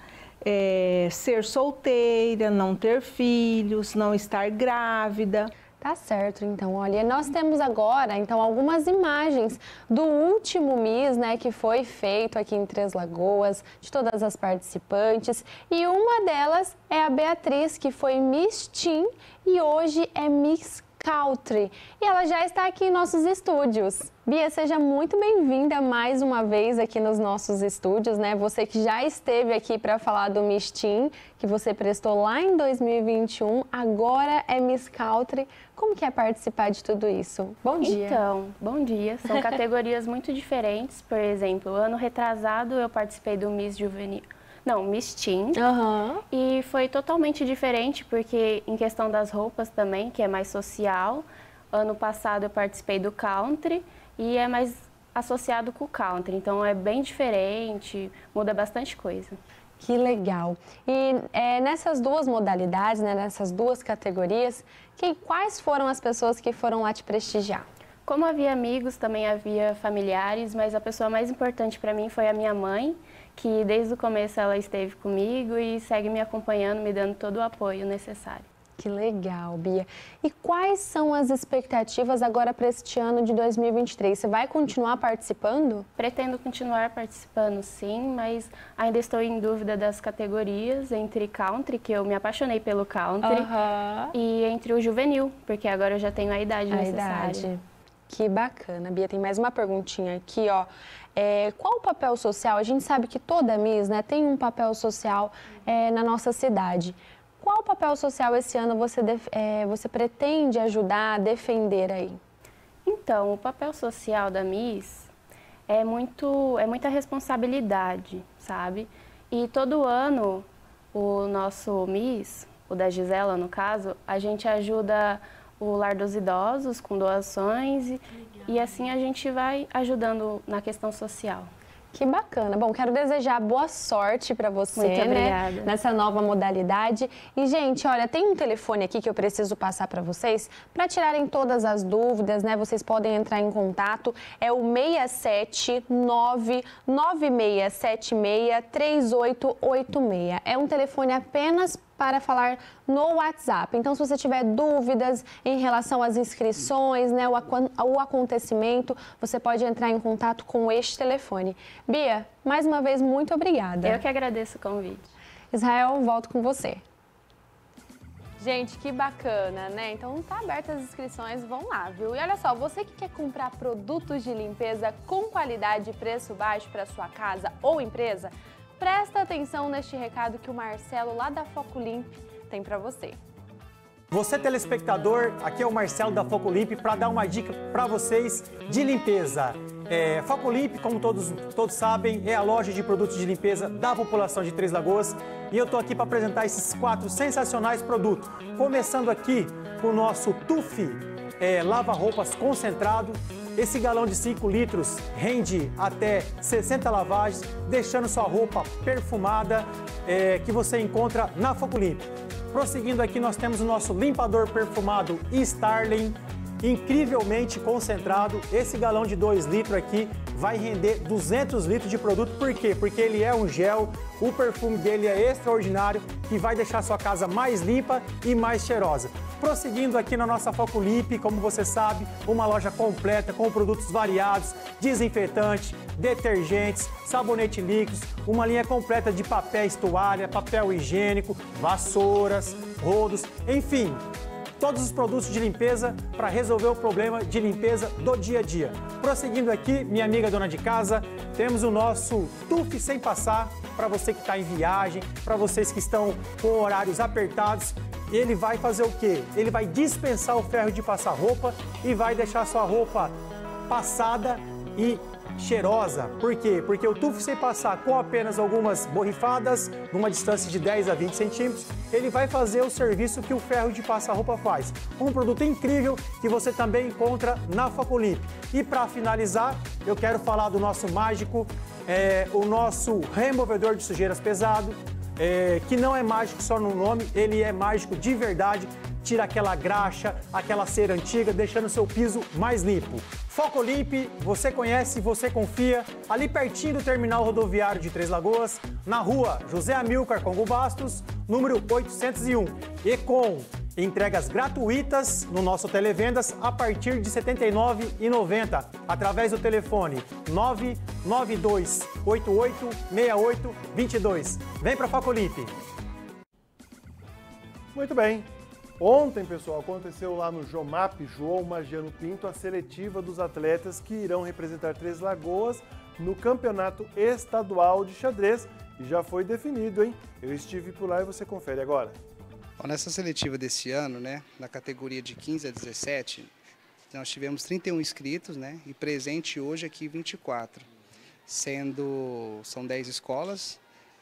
ser solteira, não ter filhos, não estar grávida. Tá certo, então, olha, nós temos agora, então, algumas imagens do último Miss, né, que foi feito aqui em Três Lagoas, de todas as participantes, e uma delas é a Beatriz, que foi Miss Teen e hoje é Miss Country, e ela já está aqui em nossos estúdios. Bia, seja muito bem-vinda mais uma vez aqui nos nossos estúdios, né? Você que já esteve aqui para falar do Miss Teen, que você prestou lá em 2021, agora é Miss Country. Como que é participar de tudo isso? Bom dia. Então, bom dia. São categorias muito diferentes. Por exemplo, ano retrasado eu participei do Miss Juvenil. Não, Miss Teen. E foi totalmente diferente, porque em questão das roupas também, que é mais social. Ano passado eu participei do Country e é mais associado com o Country. Então é bem diferente, muda bastante coisa. Que legal. E nessas duas modalidades, né, nessas duas categorias, quais foram as pessoas que foram lá te prestigiar? Como havia amigos, também havia familiares, mas a pessoa mais importante para mim foi a minha mãe, que desde o começo ela esteve comigo e segue me acompanhando, me dando todo o apoio necessário. Que legal, Bia. E quais são as expectativas agora para este ano de 2023? Você vai continuar participando? Pretendo continuar participando, sim, mas ainda estou em dúvida das categorias entre Country, que eu me apaixonei pelo Country, e entre o Juvenil, porque agora eu já tenho a idade necessária. Que bacana, Bia. Tem mais uma perguntinha aqui, ó. Qual o papel social? A gente sabe que toda Miss, né, tem um papel social na nossa cidade. Qual papel social esse ano você pretende ajudar, defender aí? Então, o papel social da Miss é muita responsabilidade, sabe? E todo ano, o nosso Miss, o da Gisela no caso, a gente ajuda o Lar dos Idosos com doações e assim a gente vai ajudando na questão social. Que bacana. Bom, quero desejar boa sorte para você, Muito obrigada. né, nessa nova modalidade. E, gente, olha, tem um telefone aqui que eu preciso passar para vocês para tirarem todas as dúvidas, né? Vocês podem entrar em contato. É o 67996763886. É um telefone apenas para falar no WhatsApp. Então, se você tiver dúvidas em relação às inscrições, né, o acontecimento, você pode entrar em contato com este telefone. Bia, mais uma vez, muito obrigada. Eu que agradeço o convite. Israel, volto com você. Gente, que bacana, né? Então, tá abertas as inscrições, vão lá, viu? E olha só, você que quer comprar produtos de limpeza com qualidade e preço baixo para sua casa ou empresa, presta atenção neste recado que o Marcelo, lá da Focolimp, tem para você. Você, telespectador, aqui é o Marcelo da Focolimp para dar uma dica para vocês de limpeza. Focolimp, como todos sabem, é a loja de produtos de limpeza da população de Três Lagoas. E eu estou aqui para apresentar esses 4 sensacionais produtos. Começando aqui com o nosso Tuf lava-roupas concentrado. Esse galão de 5 litros rende até 60 lavagens, deixando sua roupa perfumada, que você encontra na Focolimp. Prosseguindo aqui, nós temos o nosso limpador perfumado Starling, incrivelmente concentrado. Esse galão de 2 litros aqui vai render 200 litros de produto. Por quê? Porque ele é um gel, o perfume dele é extraordinário e vai deixar sua casa mais limpa e mais cheirosa. Prosseguindo aqui na nossa Focolimp, como você sabe, uma loja completa com produtos variados, desinfetante, detergentes, sabonete líquidos, uma linha completa de papéis, toalha, papel higiênico, vassouras, rodos, enfim, todos os produtos de limpeza para resolver o problema de limpeza do dia a dia. Prosseguindo aqui, minha amiga dona de casa, temos o nosso Tuf sem passar, para você que está em viagem, para vocês que estão com horários apertados. Ele vai fazer o quê? Ele vai dispensar o ferro de passar roupa e vai deixar sua roupa passada e cheirosa. Por quê? Porque o Tuf sem passar, com apenas algumas borrifadas, numa distância de 10 a 20 centímetros, ele vai fazer o serviço que o ferro de passar roupa faz. Um produto incrível que você também encontra na Focolimp. E para finalizar, eu quero falar do nosso mágico, o nosso removedor de sujeiras pesado, que não é mágico só no nome, ele é mágico de verdade, tira aquela graxa, aquela cera antiga, deixando seu piso mais limpo. Focolimp, você conhece, você confia, ali pertinho do terminal rodoviário de Três Lagoas, na rua José Amilcar Congo Bastos, número 801, e com entregas gratuitas no nosso Televendas a partir de R$ 79,90, através do telefone 992886822. Vem para Focolimp. Muito bem. Ontem, pessoal, aconteceu lá no Jomap, João Magiano Pinto, a seletiva dos atletas que irão representar Três Lagoas no Campeonato Estadual de Xadrez. E já foi definido, hein? Eu estive por lá e você confere agora. Bom, nessa seletiva desse ano, né, na categoria de 15 a 17, nós tivemos 31 inscritos, né, e presente hoje aqui 24, são 10 escolas,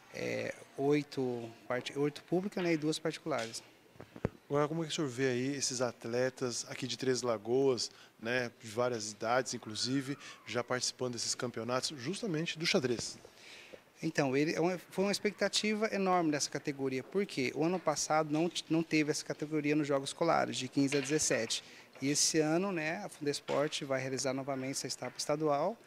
8 públicas, né, e 2 particulares. Agora, como é que o senhor vê aí esses atletas aqui de Três Lagoas, né, de várias idades, inclusive, já participando desses campeonatos, justamente do xadrez? Então, foi uma expectativa enorme dessa categoria, porque o ano passado não teve essa categoria nos Jogos Escolares, de 15 a 17. E esse ano, né, a Fundesporte vai realizar novamente essa etapa estadual,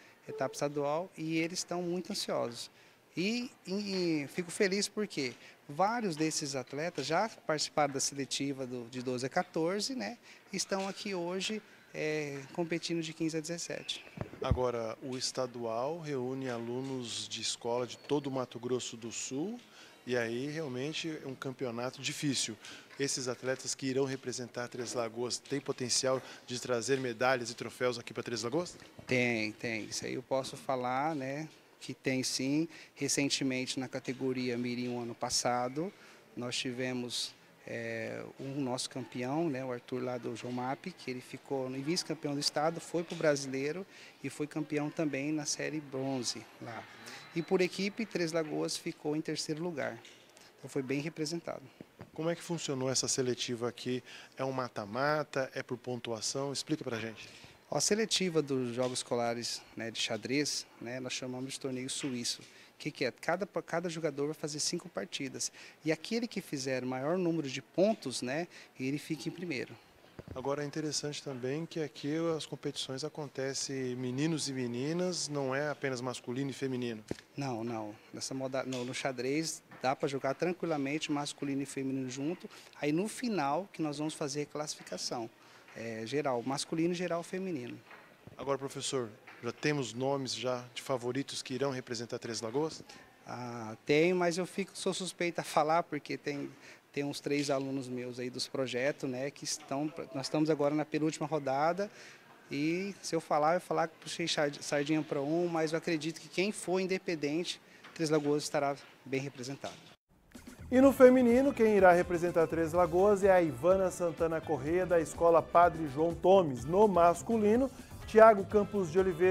e eles estão muito ansiosos. E fico feliz porque vários desses atletas já participaram da seletiva de 12 a 14, né? Estão aqui hoje competindo de 15 a 17. Agora, o estadual reúne alunos de escola de todo o Mato Grosso do Sul e aí realmente é um campeonato difícil. Esses atletas que irão representar Três Lagoas têm potencial de trazer medalhas e troféus aqui para Três Lagoas? Tem. Isso aí eu posso falar, né? Que tem sim. Recentemente na categoria Mirim, ano passado, nós tivemos um nosso campeão, né, o Arthur lá do Jomap, que ele ficou vice-campeão do estado, foi para o brasileiro e foi campeão também na série bronze lá. E por equipe, Três Lagoas ficou em 3º lugar. Então foi bem representado. Como é que funcionou essa seletiva aqui? É um mata-mata? É por pontuação? Explica pra gente. A seletiva dos Jogos Escolares, né, de xadrez, né, nós chamamos de torneio suíço. O que é? Cada jogador vai fazer 5 partidas. E aquele que fizer o maior número de pontos, né, ele fica em primeiro. Agora é interessante também que aqui as competições acontecem meninos e meninas, não é apenas masculino e feminino. Não. No xadrez dá para jogar tranquilamente masculino e feminino junto. Aí no final que nós vamos fazer a classificação. Geral, masculino, geral, feminino. Agora, professor, já temos nomes já de favoritos que irão representar Três Lagoas? Tenho, mas sou suspeita a falar porque tem uns 3 alunos meus aí dos projetos, né, nós estamos agora na penúltima rodada e se eu falar que puxei sardinha para mas eu acredito que quem for independente, Três Lagoas estará bem representado. E no feminino, quem irá representar Três Lagoas é a Ivana Santana Corrêa, da Escola Padre João Tomes. No masculino, Thiago Campos de Oliveira,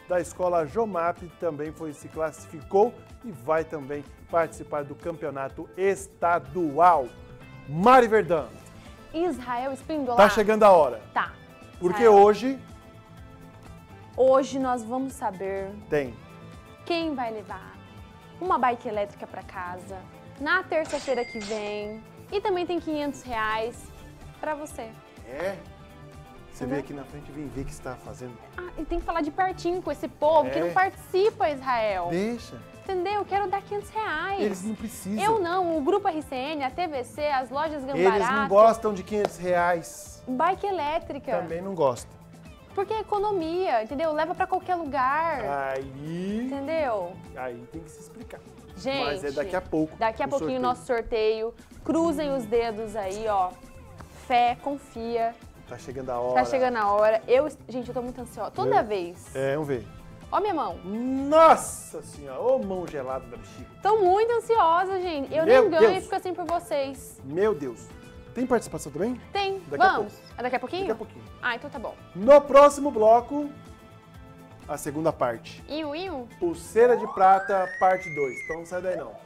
da Escola Jomap também se classificou e vai também participar do campeonato estadual. Mari Verdão. Israel Espíndola. Tá chegando a hora. Tá. Porque Israel. Hoje nós vamos saber quem vai levar uma bike elétrica para casa na terça-feira que vem. E também tem R$500 para você. Você veio aqui na frente e vem ver o que você está fazendo. E tem que falar de pertinho com esse povo que não participa, Israel. Deixa. Entendeu? Eu quero dar R$500. Eles não precisam. Eu não. O Grupo RCN, a TVC, as lojas Gambarato. Eles não gostam de R$500. Bike elétrica. Também não gostam. Porque é economia, entendeu? Leva pra qualquer lugar. Aí... Entendeu? Aí tem que se explicar. Gente... Mas é daqui a pouco. Daqui a pouquinho o nosso sorteio. Cruzem os dedos aí, ó. Fé, confia. Tá chegando a hora. Tá chegando a hora. Gente, eu tô muito ansiosa. Toda vez. Vamos ver. Ó minha mão. Nossa senhora, ô mão gelada da bexiga. Tô muito ansiosa, gente. Eu nem ganho e fico assim por vocês. Meu Deus. Tem participação também? Tem. Vamos? Daqui a pouquinho? Daqui a pouquinho. Então tá bom. No próximo bloco, a segunda parte. Iu. Pulseira de Prata, parte 2. Então não sai daí não.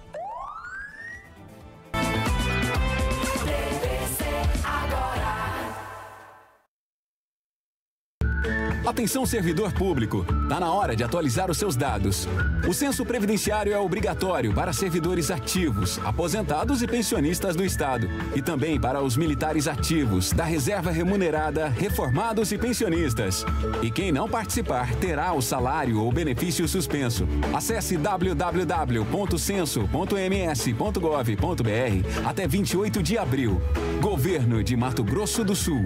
Atenção, servidor público. Está na hora de atualizar os seus dados. O censo previdenciário é obrigatório para servidores ativos, aposentados e pensionistas do Estado. E também para os militares ativos, da reserva remunerada, reformados e pensionistas. E quem não participar terá o salário ou benefício suspenso. Acesse www.censo.ms.gov.br até 28 de abril. Governo de Mato Grosso do Sul.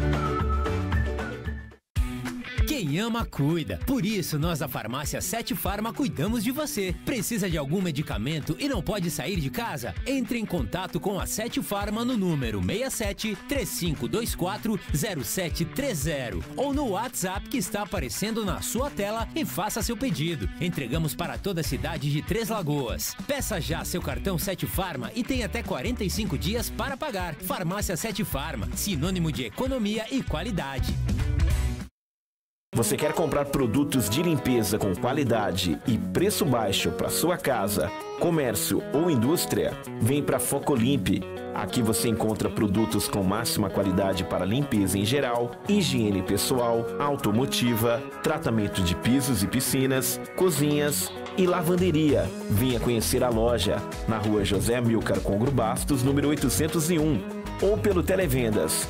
Quem ama, cuida. Por isso, nós da Farmácia 7 Farma cuidamos de você. Precisa de algum medicamento e não pode sair de casa? Entre em contato com a 7 Farma no número 67 3524 0730 ou no WhatsApp que está aparecendo na sua tela e faça seu pedido. Entregamos para toda a cidade de Três Lagoas. Peça já seu cartão 7 Farma e tem até 45 dias para pagar. Farmácia 7 Farma, sinônimo de economia e qualidade. Você quer comprar produtos de limpeza com qualidade e preço baixo para sua casa, comércio ou indústria? Vem para Focolimp. Aqui você encontra produtos com máxima qualidade para limpeza em geral, higiene pessoal, automotiva, tratamento de pisos e piscinas, cozinhas e lavanderia. Venha conhecer a loja na Rua José Amilcar Congro Bastos, número 801. Ou pelo Televendas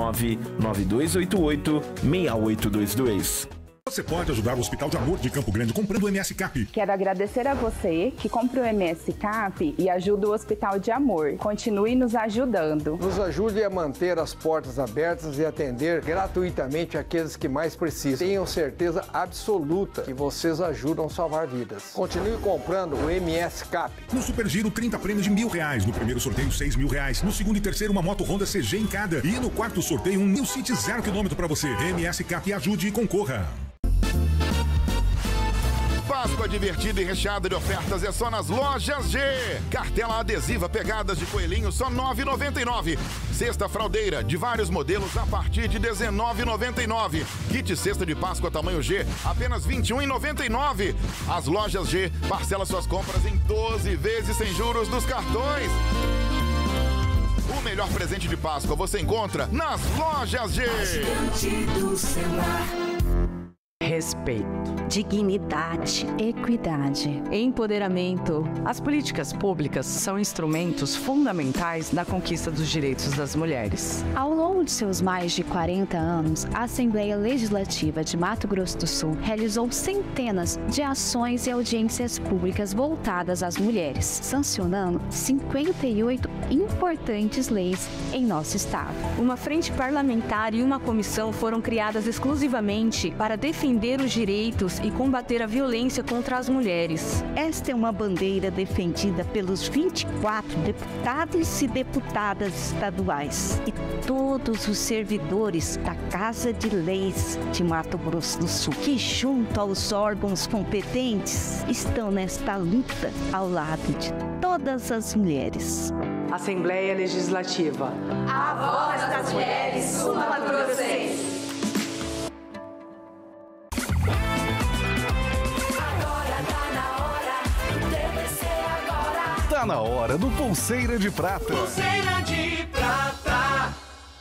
99288-6822. Você pode ajudar o Hospital de Amor de Campo Grande comprando o MS Cap. Quero agradecer a você que compra o MS Cap e ajuda o Hospital de Amor. Continue nos ajudando. Nos ajude a manter as portas abertas e atender gratuitamente aqueles que mais precisam. Tenham certeza absoluta que vocês ajudam a salvar vidas. Continue comprando o MS Cap. No Super Giro, 30 prêmios de R$1.000. No primeiro sorteio, R$6.000. No segundo e terceiro, uma moto Honda CG em cada. E no quarto sorteio, um New City 0 km para você. MS Cap, ajude e concorra. Páscoa divertida e recheada de ofertas é só nas Lojas G. Cartela adesiva pegadas de coelhinho só R$ 9,99. Cesta fraldeira de vários modelos a partir de R$ 19,99. Kit cesta de Páscoa tamanho G apenas R$ 21,99. As Lojas G parcela suas compras em 12 vezes sem juros dos cartões. O melhor presente de Páscoa você encontra nas Lojas G. Respeito, dignidade, equidade, empoderamento. As políticas públicas são instrumentos fundamentais na conquista dos direitos das mulheres. Ao longo de seus mais de 40 anos, a Assembleia Legislativa de Mato Grosso do Sul realizou centenas de ações e audiências públicas voltadas às mulheres, sancionando 58 importantes leis em nosso estado. Uma frente parlamentar e uma comissão foram criadas exclusivamente para defender os direitos e combater a violência contra as mulheres. Esta é uma bandeira defendida pelos 24 deputados e deputadas estaduais e todos os servidores da Casa de Leis de Mato Grosso do Sul, que junto aos órgãos competentes estão nesta luta ao lado de todas as mulheres. Assembleia Legislativa. A voz das mulheres sul-mato-grossenses. Tá na hora do Pulseira de Prata. Pulseira de Prata.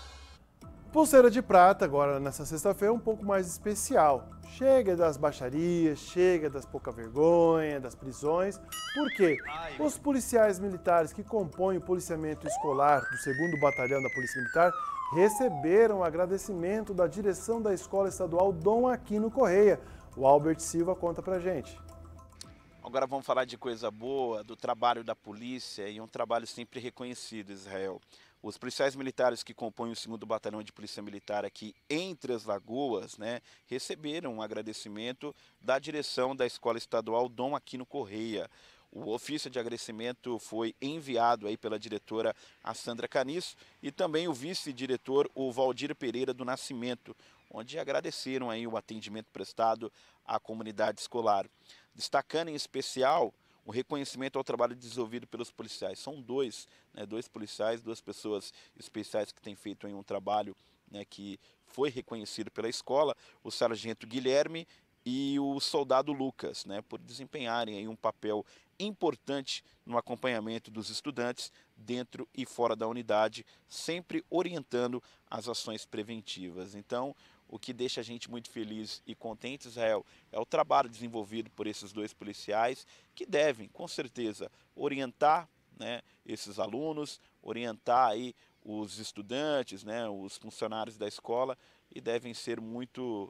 Pulseira de Prata, agora nessa sexta-feira, um pouco mais especial. Chega das baixarias, chega das pouca vergonha, das prisões. Por quê? Os policiais militares que compõem o policiamento escolar do 2º Batalhão da Polícia Militar receberam o agradecimento da direção da Escola Estadual Dom Aquino Correia. O Albert Silva conta pra gente. Agora vamos falar de coisa boa, do trabalho da polícia e um trabalho sempre reconhecido, Israel. Os policiais militares que compõem o 2º Batalhão de Polícia Militar aqui em Três Lagoas, receberam um agradecimento da direção da Escola Estadual Dom Aquino Correia. O ofício de agradecimento foi enviado aí pela diretora a Sandra Caniço e também o vice-diretor, o Valdir Pereira do Nascimento, onde agradeceram aí o atendimento prestado à comunidade escolar. Destacando em especial o reconhecimento ao trabalho desenvolvido pelos policiais. São dois policiais, duas pessoas especiais que têm feito aí um trabalho que foi reconhecido pela escola, o sargento Guilherme e o soldado Lucas, por desempenharem aí um papel importante no acompanhamento dos estudantes dentro e fora da unidade, sempre orientando as ações preventivas. Então, o que deixa a gente muito feliz e contente, Israel, é o trabalho desenvolvido por esses dois policiais que devem, com certeza, orientar esses alunos, orientar aí os estudantes, os funcionários da escola, e devem ser muito,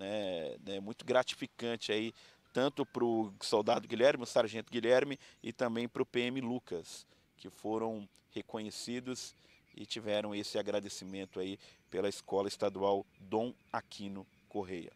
muito gratificante aí, tanto para o soldado Guilherme, o sargento Guilherme, e também para o PM Lucas, que foram reconhecidos e tiveram esse agradecimento aí pela Escola Estadual Dom Aquino Correia.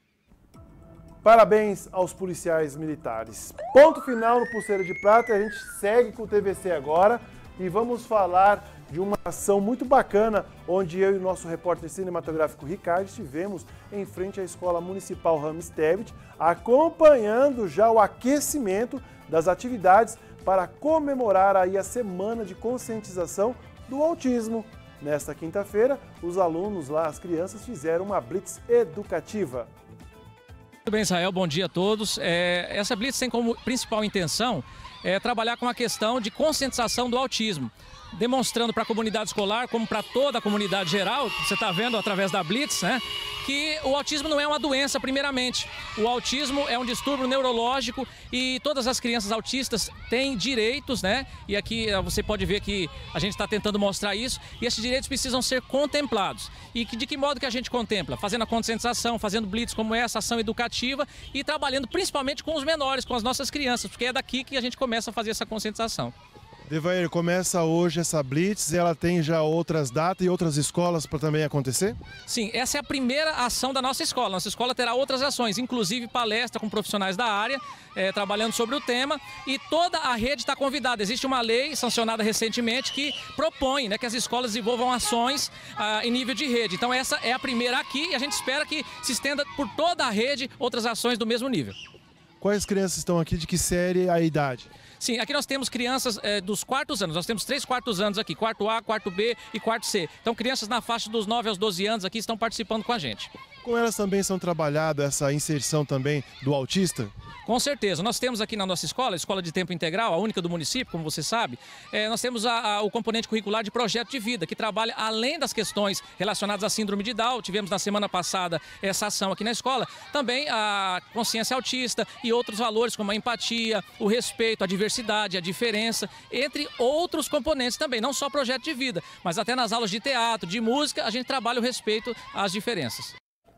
Parabéns aos policiais militares. Ponto final no Pulseira de Prata, a gente segue com o TVC agora e vamos falar de uma ação muito bacana, onde eu e o nosso repórter cinematográfico Ricardo estivemos em frente à Escola Municipal Rames Tevit, acompanhando já o aquecimento das atividades para comemorar aí a Semana de Conscientização do Autismo. Nesta quinta-feira, os alunos lá, as crianças, fizeram uma blitz educativa. Muito bem, Israel, bom dia a todos. Essa blitz tem como principal intenção trabalhar com a questão de conscientização do autismo, demonstrando para a comunidade escolar, como para toda a comunidade geral, você está vendo através da blitz, que o autismo não é uma doença primeiramente. O autismo é um distúrbio neurológico e todas as crianças autistas têm direitos, E aqui você pode ver que a gente está tentando mostrar isso, e esses direitos precisam ser contemplados. E de que modo que a gente contempla? Fazendo a conscientização, fazendo blitz como essa, ação educativa, e trabalhando principalmente com os menores, com as nossas crianças, porque é daqui que a gente começa a fazer essa conscientização. Devair, começa hoje essa blitz e ela tem já outras datas e outras escolas para também acontecer? Sim, essa é a primeira ação da nossa escola. Nossa escola terá outras ações, inclusive palestra com profissionais da área, trabalhando sobre o tema, e toda a rede está convidada. Existe uma lei sancionada recentemente que propõe que as escolas desenvolvam ações em nível de rede. Então essa é a primeira aqui e a gente espera que se estenda por toda a rede outras ações do mesmo nível. Quais crianças estão aqui, de que série a idade? Sim, aqui nós temos crianças dos quartos anos, nós temos 3 quartos anos aqui, quarto A, quarto B e quarto C. Então crianças na faixa dos 9 aos 12 anos aqui estão participando com a gente. Com elas também são trabalhadas essa inserção também do autista? Com certeza. Nós temos aqui na nossa escola, a escola de tempo integral, a única do município, como você sabe, nós temos o componente curricular de projeto de vida, que trabalha além das questões relacionadas à síndrome de Down. Tivemos na semana passada essa ação aqui na escola, também a consciência autista e outros valores como a empatia, o respeito, a diversidade, a diferença, entre outros componentes também, não só projeto de vida, mas até nas aulas de teatro, de música, a gente trabalha o respeito às diferenças.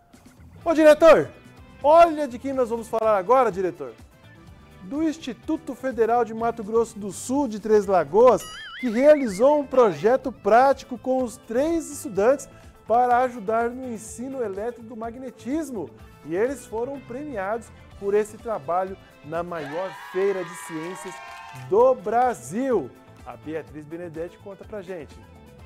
Ô diretor, olha de quem nós vamos falar agora, diretor. Do Instituto Federal de Mato Grosso do Sul de Três Lagoas, que realizou um projeto prático com os 3 estudantes para ajudar no ensino eletromagnetismo. E eles foram premiados por esse trabalho na maior feira de ciências do Brasil. A Beatriz Benedetti conta pra gente.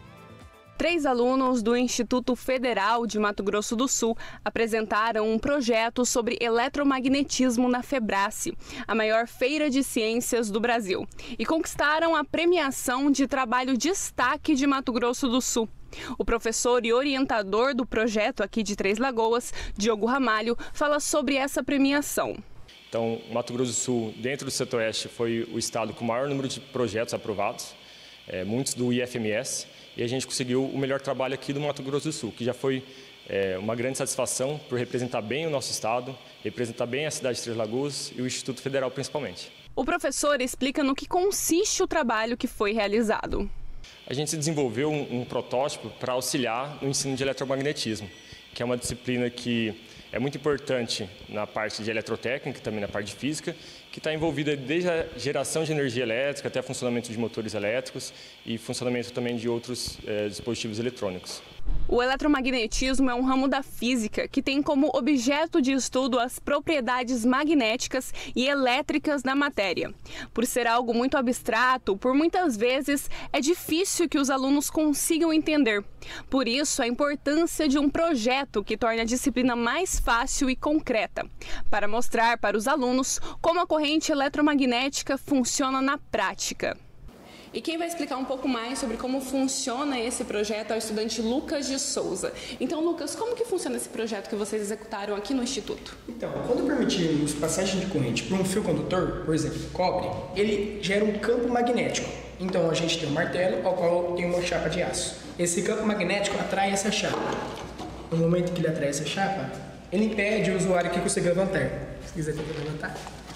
3 alunos do Instituto Federal de Mato Grosso do Sul apresentaram um projeto sobre eletromagnetismo na Febrace, a maior feira de ciências do Brasil, e conquistaram a premiação de trabalho destaque de Mato Grosso do Sul. O professor e orientador do projeto aqui de Três Lagoas, Diogo Ramalho, fala sobre essa premiação. Então, o Mato Grosso do Sul, dentro do Centro-Oeste, foi o estado com o maior número de projetos aprovados, muitos do IFMS, e a gente conseguiu o melhor trabalho aqui do Mato Grosso do Sul, que já foi uma grande satisfação por representar bem o nosso estado, representar bem a cidade de Três Lagoas e o Instituto Federal principalmente. O professor explica no que consiste o trabalho que foi realizado. A gente desenvolveu um protótipo para auxiliar no ensino de eletromagnetismo, que é uma disciplina que é muito importante na parte de eletrotécnica, também na parte de física, que está envolvida desde a geração de energia elétrica até funcionamento de motores elétricos e funcionamento também de outros dispositivos eletrônicos. O eletromagnetismo é um ramo da física que tem como objeto de estudo as propriedades magnéticas e elétricas da matéria. Por ser algo muito abstrato, por muitas vezes é difícil que os alunos consigam entender. Por isso, a importância de um projeto que torne a disciplina mais fácil e concreta, para mostrar para os alunos como a corrente eletromagnética funciona na prática. E quem vai explicar um pouco mais sobre como funciona esse projeto é o estudante Lucas de Souza. Então, Lucas, como que funciona esse projeto que vocês executaram aqui no Instituto? Então, quando permitimos passagem de corrente por um fio condutor, por exemplo, cobre, ele gera um campo magnético. Então, a gente tem um martelo ao qual tem uma chapa de aço. Esse campo magnético atrai essa chapa. No momento que ele atrai essa chapa, ele impede o usuário que consiga levantar. Se quiser tentar levantar.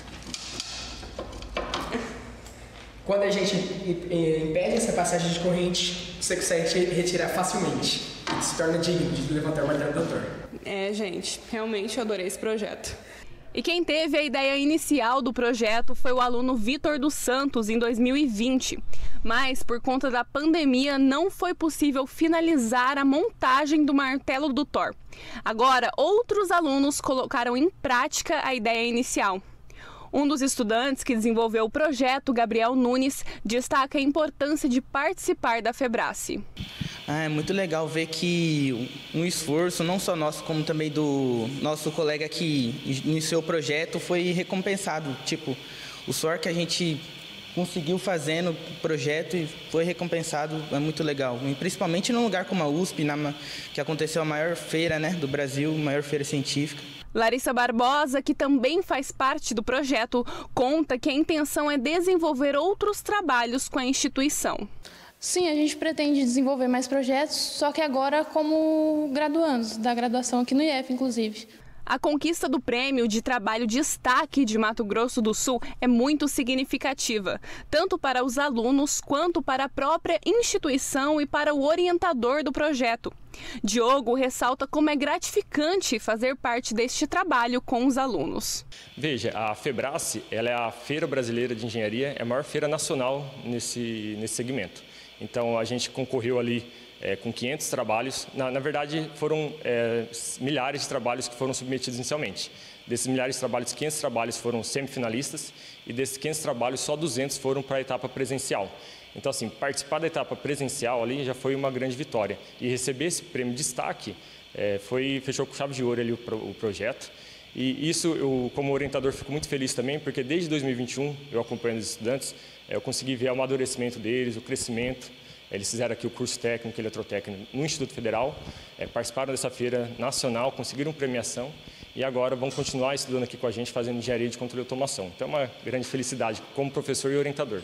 Quando a gente impede essa passagem de corrente, você consegue retirar facilmente. E se torna digno de levantar o martelo do doutor. Gente, realmente eu adorei esse projeto. E quem teve a ideia inicial do projeto foi o aluno Vitor dos Santos, em 2020. Mas, por conta da pandemia, não foi possível finalizar a montagem do martelo do Thor. Agora, outros alunos colocaram em prática a ideia inicial. Um dos estudantes que desenvolveu o projeto, Gabriel Nunes, destaca a importância de participar da FEBRASE. É muito legal ver que um esforço, não só nosso, como também do nosso colega que iniciou o projeto, foi recompensado. Tipo, o suor que a gente conseguiu fazer no projeto e foi recompensado, é muito legal. E principalmente num lugar como a USP, que aconteceu a maior feira, né, do Brasil, a maior feira científica. Larissa Barbosa, que também faz parte do projeto, conta que a intenção é desenvolver outros trabalhos com a instituição. Sim, a gente pretende desenvolver mais projetos, só que agora como graduandos, da graduação aqui no IF, inclusive. A conquista do Prêmio de Trabalho Destaque de Mato Grosso do Sul é muito significativa, tanto para os alunos quanto para a própria instituição e para o orientador do projeto. Diogo ressalta como é gratificante fazer parte deste trabalho com os alunos. Veja, a FEBRASE, ela é a Feira Brasileira de Engenharia, é a maior feira nacional nesse segmento. Então, a gente concorreu ali com 500 trabalhos. Na verdade, foram milhares de trabalhos que foram submetidos inicialmente. Desses milhares de trabalhos, 500 trabalhos foram semifinalistas e desses 500 trabalhos, só 200 foram para a etapa presencial. Então, assim, participar da etapa presencial ali já foi uma grande vitória. E receber esse prêmio de destaque fechou com chave de ouro ali o projeto. E isso, eu, como orientador, fico muito feliz também, porque desde 2021, eu acompanhando os estudantes, eu consegui ver o amadurecimento deles, o crescimento. Eles fizeram aqui o curso técnico e eletrotécnico no Instituto Federal, participaram dessa feira nacional, conseguiram premiação e agora vão continuar estudando aqui com a gente, fazendo engenharia de controle e automação. Então é uma grande felicidade como professor e orientador.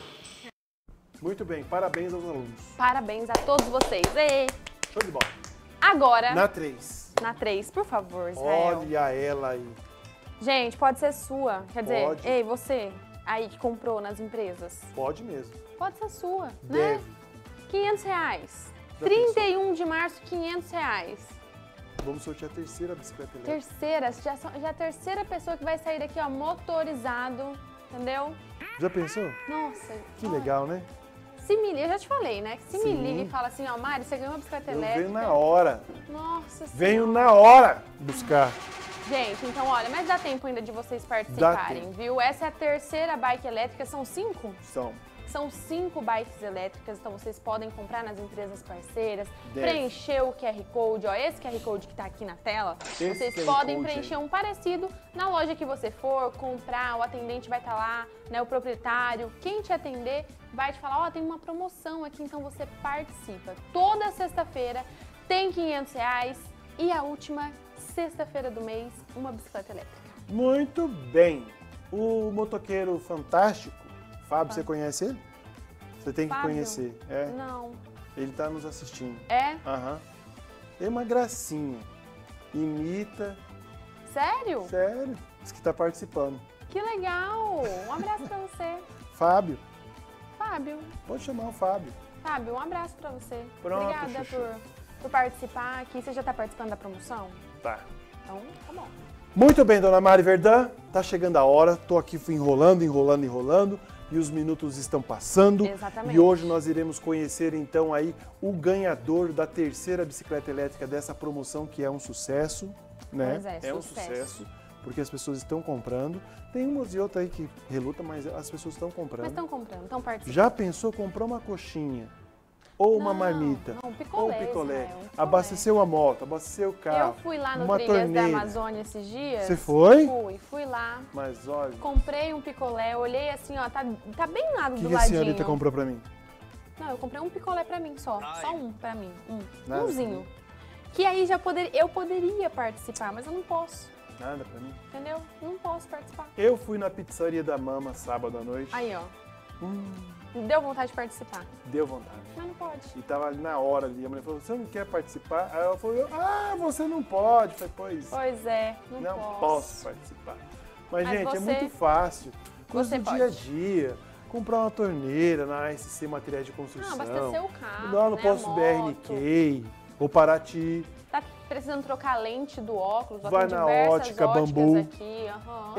Muito bem, parabéns aos alunos. Parabéns a todos vocês. Ei. Show de bola. Agora... Na 3. Na 3, por favor, Israel. Olha ela aí. Gente, pode ser sua. Quer dizer, Pode. ei, você aí que comprou nas empresas. Pode mesmo. Pode ser sua, Deve. né? R$500. Já 31 de março, R$500. Vamos sortear a terceira bicicleta elétrica. Terceira, já a terceira pessoa que vai sair daqui, ó, motorizado, entendeu? Já pensou? Nossa. Que legal, né? Se me liga, eu já te falei, né? Que se me Sim. liga e fala assim, ó, Mari, você ganhou uma bicicleta Eu elétrica. venho na hora. Nossa Venho Senhora. na hora buscar. Gente, então olha, mas dá tempo ainda de vocês participarem, tempo. viu? Essa é a terceira bike elétrica, são 5? São 5 bikes elétricas, então vocês podem comprar nas empresas parceiras, Deve. preencher o QR Code, ó, esse QR Code que tá aqui na tela, Esse vocês QR podem Code preencher aí. um parecido na loja que você for, comprar, o atendente vai estar lá, né, o proprietário, quem te atender vai te falar, ó, tem uma promoção aqui, então você participa. Toda sexta-feira tem R$500 e a última sexta-feira do mês, uma bicicleta elétrica. Muito bem. O motoqueiro fantástico, Fábio, você conhece ele? Você tem que Fábio? conhecer. É. Não. Ele tá nos assistindo. É? Aham. É uma gracinha. Imita. Sério? Sério. Diz que tá participando. Que legal! Um abraço pra você. Fábio. Fábio. Pode chamar o Fábio. Fábio, um abraço pra você. Pronto, Obrigada Chuchu. por participar aqui. Você já tá participando da promoção? Tá. Então, tá bom. Muito bem, dona Mari Verdã. Tá chegando a hora. Tô aqui enrolando. E os minutos estão passando. Exatamente. E hoje nós iremos conhecer então aí o ganhador da terceira bicicleta elétrica dessa promoção, que é um sucesso, né? Pois é, um sucesso, porque as pessoas estão comprando. Tem umas e outras aí que relutam, mas as pessoas estão comprando. Mas estão comprando, estão participando. Já pensou comprar uma coxinha? Ou uma marmita? Não, ou picolé, um picolé. Israel, um picolé. Abasteceu a moto, abasteceu o carro. Eu fui lá no uma Trilhas da torneira. Amazônia esses dias. Você foi? Fui lá. Mas olha... Comprei um picolé, olhei assim, ó, tá bem lá do O que a ladinho. senhorita comprou pra mim? Não, eu comprei um picolé pra mim só. Só um pra mim. Nada Umzinho. Que aí eu poderia participar, mas eu não posso. Nada pra mim. Entendeu? Não posso participar. Eu fui na pizzaria da Mama sábado à noite. Aí, ó. Deu vontade de participar. Deu vontade. Mas não pode. E tava ali na hora ali. A mulher falou, você não quer participar? Aí ela falou, você não pode. Eu falei, Pois é, não posso participar. Mas gente, é você- muito fácil. Coisa você do pode. dia a dia. Comprar uma torneira na SC Materiais de Construção. Não, abastecer o carro, Lá no né, posto a BRNK ou Paraty. Tá precisando trocar a lente do óculos, ó, Vai tem na diversas Ótica óticas Bambu. aqui, aham.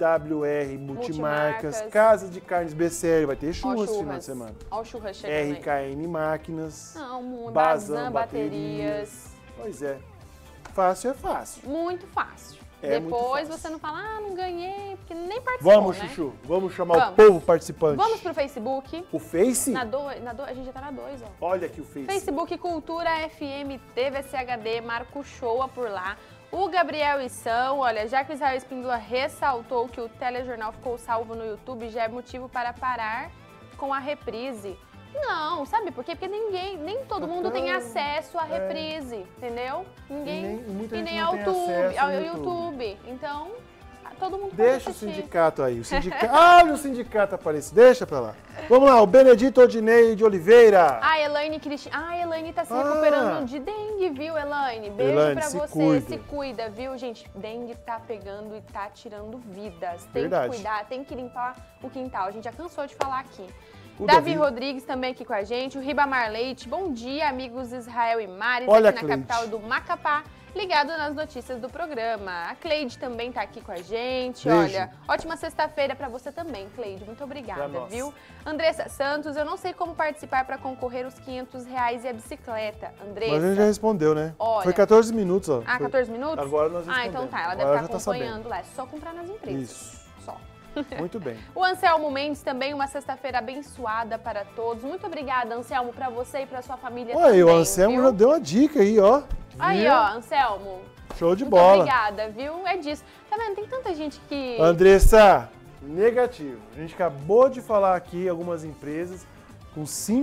RWR Multimarcas, Casa de Carnes BCL, vai ter Ó, churras esse final de semana. Ó o churras chegando aí. RKN Máquinas, Não, Bazan Baterias. Pois é. Fácil é fácil. Muito fácil. É muito Depois fácil. você não fala, não ganhei, porque nem participou, Vamos, né? Chuchu, vamos chamar o Vamos. povo participante. Vamos pro Facebook. O Face? A gente já tá na 2, ó. Olha aqui o Face. Facebook Cultura FM, TVCHD, Marco Shoa por lá. O Gabriel Issão, olha, já que o Israel Espíndola ressaltou que o telejornal ficou salvo no YouTube, já é motivo para parar com a reprise. Não, sabe por quê? Porque nem todo mundo tem acesso à reprise, entendeu? Ninguém. muita E gente nem não ao tem YouTube, acesso ao ao YouTube. Então, todo mundo pode Deixa o assistir. sindicato aí. O sindicato... Olha o sindicato aparece. Deixa pra lá. Vamos lá, o Benedito Odinei de Oliveira. A Elaine Cristina. A Elaine tá se recuperando de dengue, viu, Elaine? Beijo Elaine, pra se você. cuida. Se cuida, viu, gente? Dengue tá pegando e tá tirando vidas. Tem Verdade. que cuidar, tem que limpar o quintal. A gente já cansou de falar aqui. O Davi Davi. Rodrigues também aqui com a gente. O Ribamar Leite. Bom dia, amigos Israel e Maris, Olha, aqui na Cleide. capital do Macapá. Ligado nas notícias do programa. A Cleide também tá aqui com a gente. Beijo. Olha, ótima sexta-feira pra você também, Cleide. Muito obrigada, Pra nós. viu? Andressa Santos, eu não sei como participar para concorrer os R$500 e a bicicleta. Andressa. Mas a gente já respondeu, né? Olha. Foi 14 minutos, ó. Ah, 14 minutos? Agora nós respondemos. então tá, ela Agora deve já estar tá sabendo. acompanhando lá. É só comprar nas empresas. Isso. Só. Muito bem. O Anselmo Mendes também, uma sexta-feira abençoada para todos. Muito obrigada, Anselmo, para você e para sua família Olha aí, também, o Anselmo viu? já deu uma dica aí, ó. Aí, Viu? ó, Anselmo. Show de Muito bola. obrigada, viu? É disso. Tá vendo? Tem tanta gente que... Andressa, negativo. A gente acabou de falar aqui algumas empresas com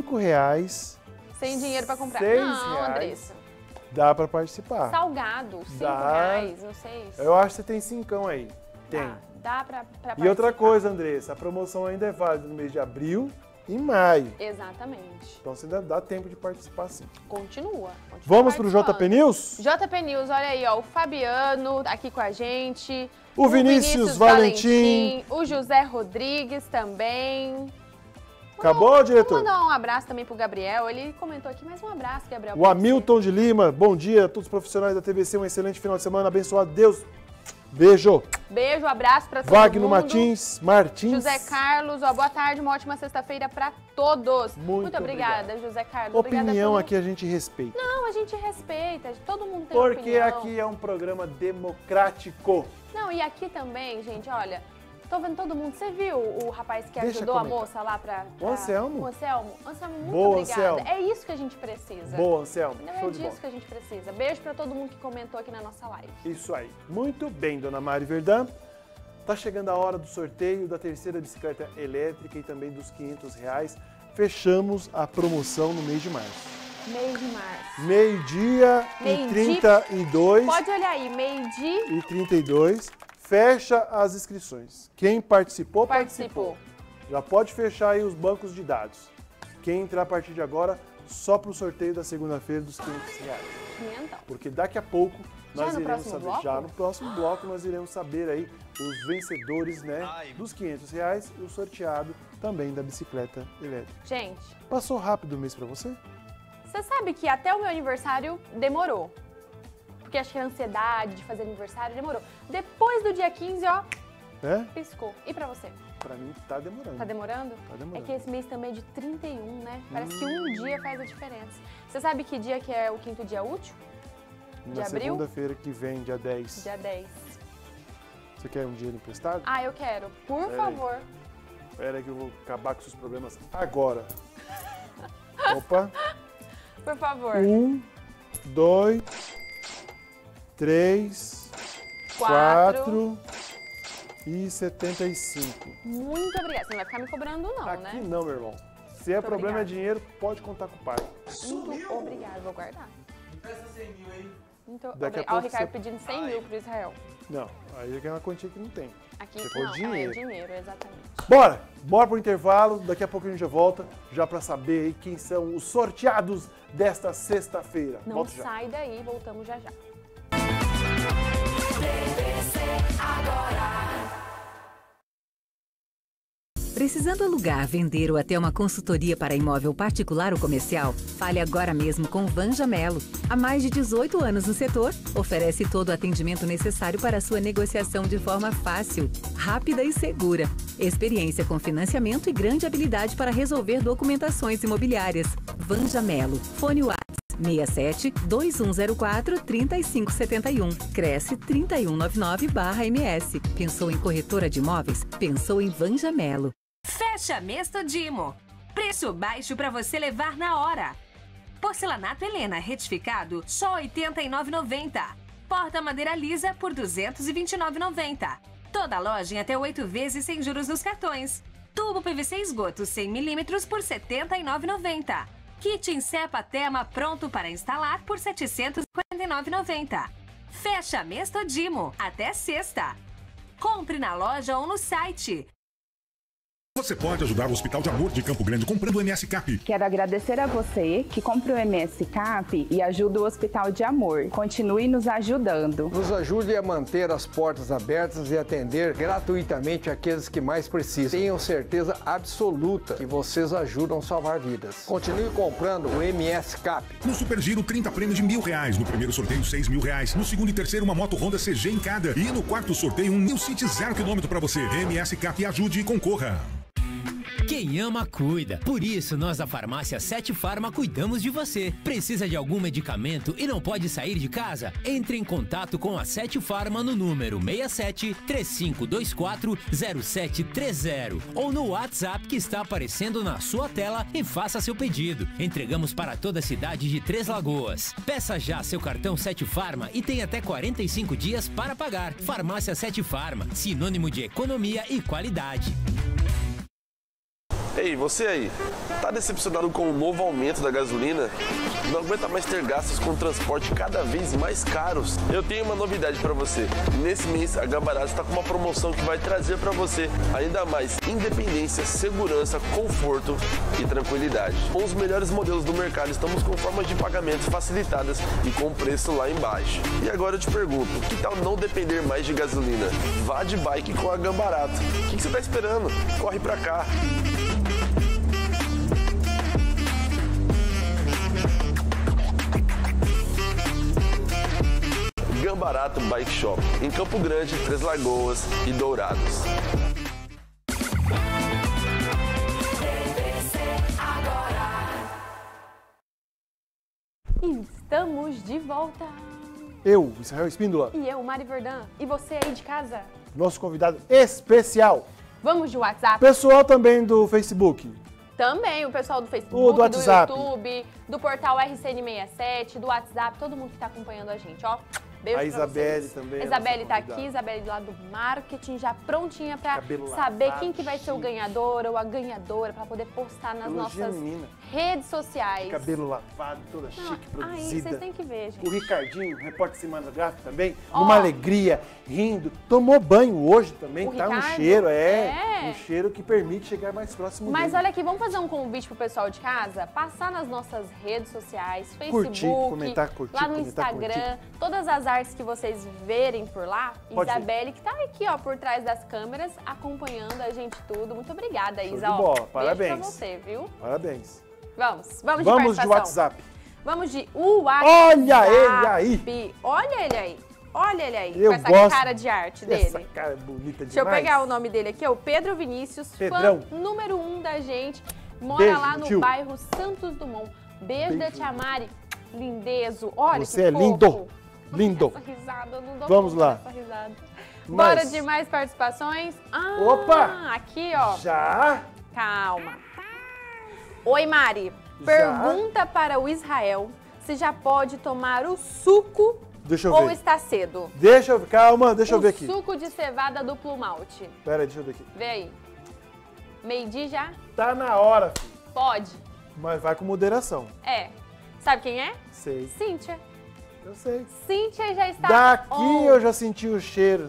R$5, Sem dinheiro para comprar. R$6 Não, Andressa. dá pra participar. Salgado, R$5, Dá. não sei. Eu acho que você tem 5 aí. Tem. Dá pra E outra coisa, Andressa, a promoção ainda é válida no mês de abril e maio. Exatamente. Então você ainda dá tempo de participar sim. Continua Vamos pro participando. JP News? JP News, olha aí, ó, o Fabiano aqui com a gente. O Vinícius Valentim. O José Rodrigues também. Acabou, diretor? Vou mandar um abraço também pro Gabriel. Ele comentou aqui, mas um abraço, Gabriel. O pra Hamilton de Lima, bom dia a todos os profissionais da TVC, um excelente final de semana, abençoado Deus. Beijo. você. Beijo, abraço pra todo Wagner mundo. Martins. José Carlos, ó, boa tarde, uma ótima sexta-feira pra todos. Muito obrigada, José Carlos. Obrigada Opinião por- aqui a gente respeita. Não, a gente respeita, todo mundo tem Porque opinião. aqui é um programa democrático. Não, e aqui também, gente, olha, tô vendo todo mundo. Você viu o rapaz que Deixa ajudou a comentar. moça lá pra... O Anselmo? O Anselmo. Anselmo, muito Boa, obrigada. Anselmo. É isso que a gente precisa. Boa, Anselmo. Não Show é de disso bola. que a gente precisa. Beijo pra todo mundo que comentou aqui na nossa live. Isso aí. Muito bem, dona Mari Verdã. Tá chegando a hora do sorteio da terceira bicicleta elétrica e também dos R$500. Fechamos a promoção no mês de março. Mês de março. Meio-dia e Meio-dia. 32. Pode olhar aí, meio-dia. E 32. fecha as inscrições. Quem participou. Já pode fechar aí os bancos de dados. Quem entrar a partir de agora, só para o sorteio da segunda-feira dos R$500. Porque daqui a pouco nós iremos saber. Bloco? Já no próximo bloco nós iremos saber aí os vencedores, né, dos R$500 e o sorteado também da bicicleta elétrica. Gente, passou rápido o mês para você? Você sabe que até o meu aniversário demorou. Porque acho que a ansiedade de fazer aniversário demorou. Depois do dia 15, ó, piscou. E pra você? Pra mim tá demorando. Tá demorando? Tá demorando. É que esse mês também é de 31, né? Parece que um dia faz a diferença. Você sabe que dia que é o 5º dia útil? De Na abril? segunda-feira que vem, dia 10. Dia 10. Você quer um dinheiro emprestado? Ah, eu quero. Por favor. Espera aí que eu vou acabar com seus problemas agora. Opa. Por favor. 1, 2, 3, 4 e 75. Muito obrigada. Você não vai ficar me cobrando não, Aqui né? Aqui não, meu irmão. Se é problema é dinheiro, pode contar com o pai. Muito obrigada, vou guardar. Me presta 100 mil aí. Muito Daqui a obrigada. Ó, o pouco Ricardo você- pedindo 100 mil pro Israel. Não, aí é uma quantia que não tem. Aqui Você falou não, dinheiro. é dinheiro, exatamente. Bora pro intervalo, daqui a pouco a gente já volta, já pra saber aí quem são os sorteados desta sexta-feira. Não Volto já. sai daí, voltamos já já. Precisando alugar, vender ou até uma consultoria para imóvel particular ou comercial? Fale agora mesmo com Vanja Melo. Há mais de 18 anos no setor, oferece todo o atendimento necessário para a sua negociação de forma fácil, rápida e segura. Experiência com financiamento e grande habilidade para resolver documentações imobiliárias. Vanja Melo. Fone WhatsApp 67 2104 3571. Cresce 3199/MS. Pensou em corretora de imóveis? Pensou em Vanja Melo. Fecha mês Todimo. Preço baixo para você levar na hora. Porcelanato Helena retificado, só R$ 89,90. Porta madeira lisa por R$ 229,90. Toda loja em até 8 vezes sem juros nos cartões. Tubo PVC esgoto 100 mm por R$ 79,90. Kit Insepa Tema pronto para instalar por R$ 749,90. Fecha mês Todimo, até sexta. Compre na loja ou no site. Você pode ajudar o Hospital de Amor de Campo Grande comprando o MS Cap. Quero agradecer a você que compra o MS Cap e ajuda o Hospital de Amor. Continue nos ajudando. Nos ajude a manter as portas abertas e atender gratuitamente aqueles que mais precisam. Tenham certeza absoluta que vocês ajudam a salvar vidas. Continue comprando o MS Cap. No Super Giro, 30 prêmios de R$1.000. No primeiro sorteio, R$6.000. No segundo e terceiro, uma moto Honda CG em cada. E no quarto sorteio, um New City 0 km para você. MS Cap, ajude e concorra. Quem ama, cuida. Por isso, nós da Farmácia 7 Farma cuidamos de você. Precisa de algum medicamento e não pode sair de casa? Entre em contato com a 7 Farma no número 67 3524 0730 ou no WhatsApp que está aparecendo na sua tela e faça seu pedido. Entregamos para toda a cidade de Três Lagoas. Peça já seu cartão 7 Farma e tem até 45 dias para pagar. Farmácia 7 Farma, sinônimo de economia e qualidade. Ei, você aí, tá decepcionado com o novo aumento da gasolina? Não aguenta mais ter gastos com transporte cada vez mais caros? Eu tenho uma novidade para você. Nesse mês, a Gambarato está com uma promoção que vai trazer para você ainda mais independência, segurança, conforto e tranquilidade. Com os melhores modelos do mercado, estamos com formas de pagamento facilitadas e com preço lá embaixo. E agora eu te pergunto, que tal não depender mais de gasolina? Vá de bike com a Gambarato. O que você está esperando? Corre para cá! Gambarato Bike Shop, em Campo Grande, Três Lagoas e Dourados. Estamos de volta. Eu, Israel Espíndola. E eu, Mari Verdun. E você aí de casa? Nosso convidado especial. Vamos de WhatsApp? Pessoal também do Facebook. Também, o pessoal do Facebook, do WhatsApp. YouTube, do portal RCN67, do WhatsApp, todo mundo que está acompanhando a gente, ó. Beijo A Isabelle vocês. também. A Isabelle tá aqui, Isabelle lá do marketing, já prontinha pra saber quem que vai ser o ganhador ou a ganhadora, pra poder postar nas nossas redes sociais. Cabelo lavado, toda chique, produzida. Aí, vocês têm que ver, gente. O Ricardinho, repórter cinematográfico também, numa alegria, rindo. Tomou banho hoje também, tá um cheiro, um cheiro que permite chegar mais próximo Mas dele. olha aqui, vamos fazer um convite pro pessoal de casa? Passar nas nossas redes sociais, Facebook, Curtir, comentar, lá no Instagram, todas as artes que vocês verem por lá. Pode Isabelle, que tá aqui, ó, por trás das câmeras, acompanhando a gente tudo. Muito obrigada, Show Isa. de bola, Beijo parabéns. pra você, viu? Parabéns. Vamos de Vamos de participação. WhatsApp. Vamos de WhatsApp. Olha ele aí. Olha ele aí. Olha ele aí, Eu com essa gosto cara de arte dele. Essa cara bonita demais. Deixa eu pegar o nome dele aqui, é o Pedro Vinícius, Pedrão. fã número 1 da gente. Mora Beijo, lá no tio. bairro Santos Dumont. Beijo da Tia Mari, lindezo. Olha Você que é fofo. lindo. Lindo. Essa risada, eu não dou Vamos conta lá. dessa risada. Mais. Bora de mais participações? Ah, Opa! aqui, ó. Já? Calma. Oi, Mari. Pergunta para o Israel se já pode tomar o suco Deixa eu ou ver. está cedo. Calma, deixa eu ver aqui. O suco de cevada duplo malte. Pera aí, deixa eu ver aqui. Vê aí. Meio-dia já? Tá na hora, filho. Pode. Mas vai com moderação. É. Sabe quem é? Sei. Cíntia. Eu sei. Cíntia já está Daqui eu já senti o cheiro.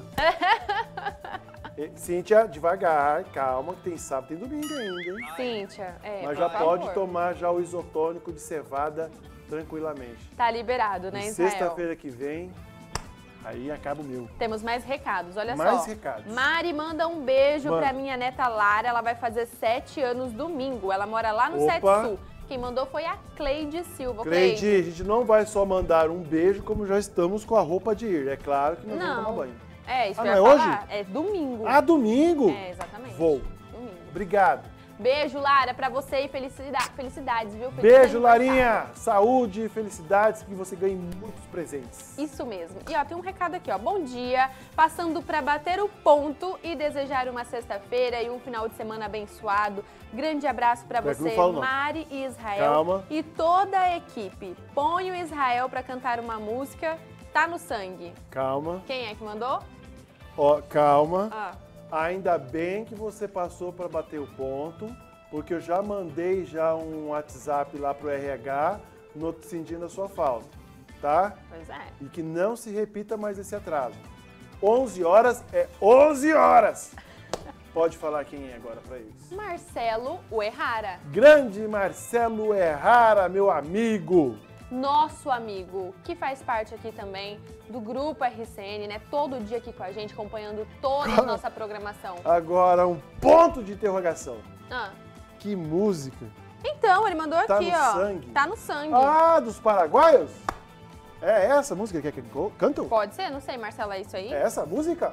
Cíntia, devagar, calma, que tem sábado, tem domingo ainda, hein? Cíntia, Mas já pode tomar já o isotônico de cevada tranquilamente. Tá liberado, né, Israel? Sexta-feira que vem, aí acaba o meu. Temos mais recados, olha só. Mais recados. Mari manda um beijo Manda. pra minha neta Lara, ela vai fazer 7 anos domingo. Ela mora lá no Opa. 7 Sul. Quem mandou foi a Cleide Silva. Cleide, a gente não vai só mandar um beijo, como já estamos com a roupa de ir. É claro que nós vamos tomar banho. É, isso que não eu é ia hoje? falar. É domingo. Ah, domingo? É, exatamente. Vou. Domingo. Obrigado. Beijo, Lara, pra você e felicidades, viu? Feliz Beijo, aniversário. Larinha. Saúde, felicidades, que você ganhe muitos presentes. Isso mesmo. E ó, tem um recado aqui, ó. Bom dia, passando para bater o ponto e desejar uma sexta-feira e um final de semana abençoado. Grande abraço para você, Mari e Israel. Calma. E toda a equipe. Põe o Israel para cantar uma música. Tá no sangue. Calma. Quem é que mandou? Ó, calma. Ah. Ainda bem que você passou para bater o ponto, porque eu já mandei já um WhatsApp lá pro RH sentindo a sua falta, tá? Pois é. E que não se repita mais esse atraso. 11 horas é 11 horas! Pode falar quem é agora para eles. Marcelo Uerrara. Grande Marcelo Uerrara, meu amigo! Nosso amigo, que faz parte aqui também do Grupo RCN, né? Todo dia aqui com a gente, acompanhando toda a nossa programação. Agora, um ponto de interrogação. Ah. Que música! Então, ele mandou Tá aqui, no ó. sangue. Tá no sangue. Ah, dos paraguaios? É essa música que cantam? Pode ser? Não sei, Marcelo, é isso aí? É essa música?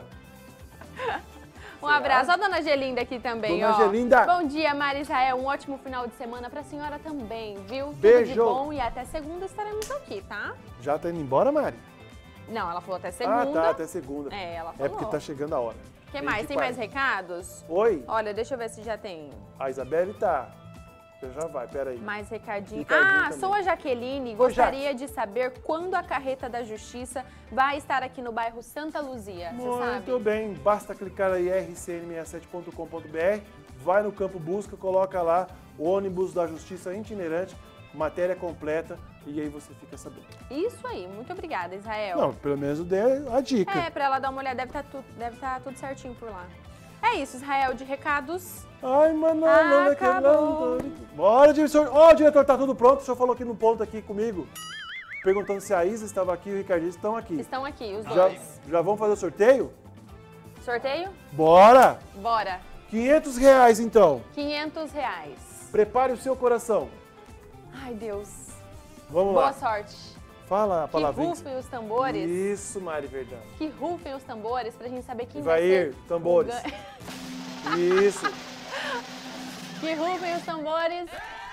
Um abraço. Ó a dona Gelinda aqui também, Dona ó. Gelinda. Bom dia, Mari Israel. Um ótimo final de semana pra senhora também, viu? Beijo. Tudo de bom e até segunda estaremos aqui, tá? Já tá indo embora, Mari? Não, ela falou até segunda. Ah, tá, até segunda. É, ela É falou. porque tá chegando a hora. O que mais? Tem mais recados? Oi? Olha, deixa eu ver se já tem A Isabelle tá. Já vai, peraí. mais recadinho. Recadinho Ah, também. sou a Jaqueline. Gostaria de saber quando a Carreta da Justiça vai estar aqui no bairro Santa Luzia. Você sabe? Muito bem, basta clicar aí rcn67.com.br, vai no campo busca, coloca lá ônibus da Justiça itinerante, matéria completa e aí você fica sabendo. Isso aí. Muito obrigada, Israel. Não, pelo menos eu dei a dica. É, pra ela dar uma olhada, deve tá tudo certinho por lá. É isso, Israel, de recados. Ai, mano, Acabou. Bora, diretor. Ó, diretor, tá tudo pronto. O senhor falou aqui no ponto aqui comigo, perguntando se a Isa estava aqui e o Ricardinho estão aqui. Estão aqui, os Já, dois. já vamos fazer o sorteio? Sorteio? Bora! Bora. R$500 então. R$500. Prepare o seu coração. Ai, Deus. Vamos Boa lá. sorte. Fala a Que palavrinha. rufem os tambores. Isso, Mari, verdade. Que rufem os tambores pra gente saber quem Vai vai ir, ser o tambores. Isso. Que rufem os tambores.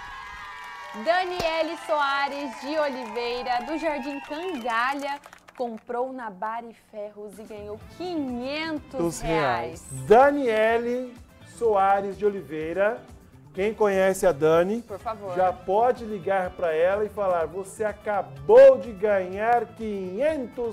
Daniele Soares de Oliveira, do Jardim Cangalha, comprou na Bari Ferros e ganhou R$500. Daniele Soares de Oliveira Quem conhece a Dani, por favor, já pode ligar para ela e falar: você acabou de ganhar R$500.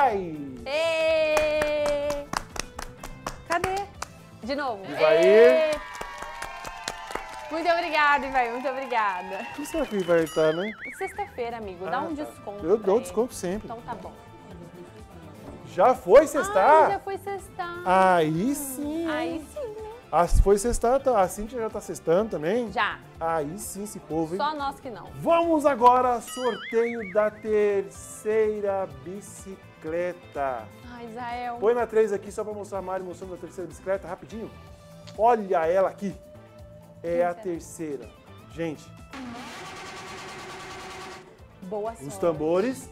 Ê! Cadê? De novo. Ivair. Muito obrigada, Ivair. Muito obrigada. O que será que o Ivair tá, né? Sexta-feira, amigo. Dá um desconto. Eu dou desconto sempre. Então tá bom. Já foi sextar? Já foi sextar. Aí sim. Aí sim, né? Foi sextar, a Cíntia já tá sextando também? Já. Aí sim, esse povo, hein? Só nós que não. Vamos agora, sorteio da terceira bicicleta. Ai, Israel. Põe na 3 aqui só pra mostrar a Mari mostrando a terceira bicicleta, rapidinho. Olha ela aqui. É a terceira. Gente. Boa sorte. Os tambores.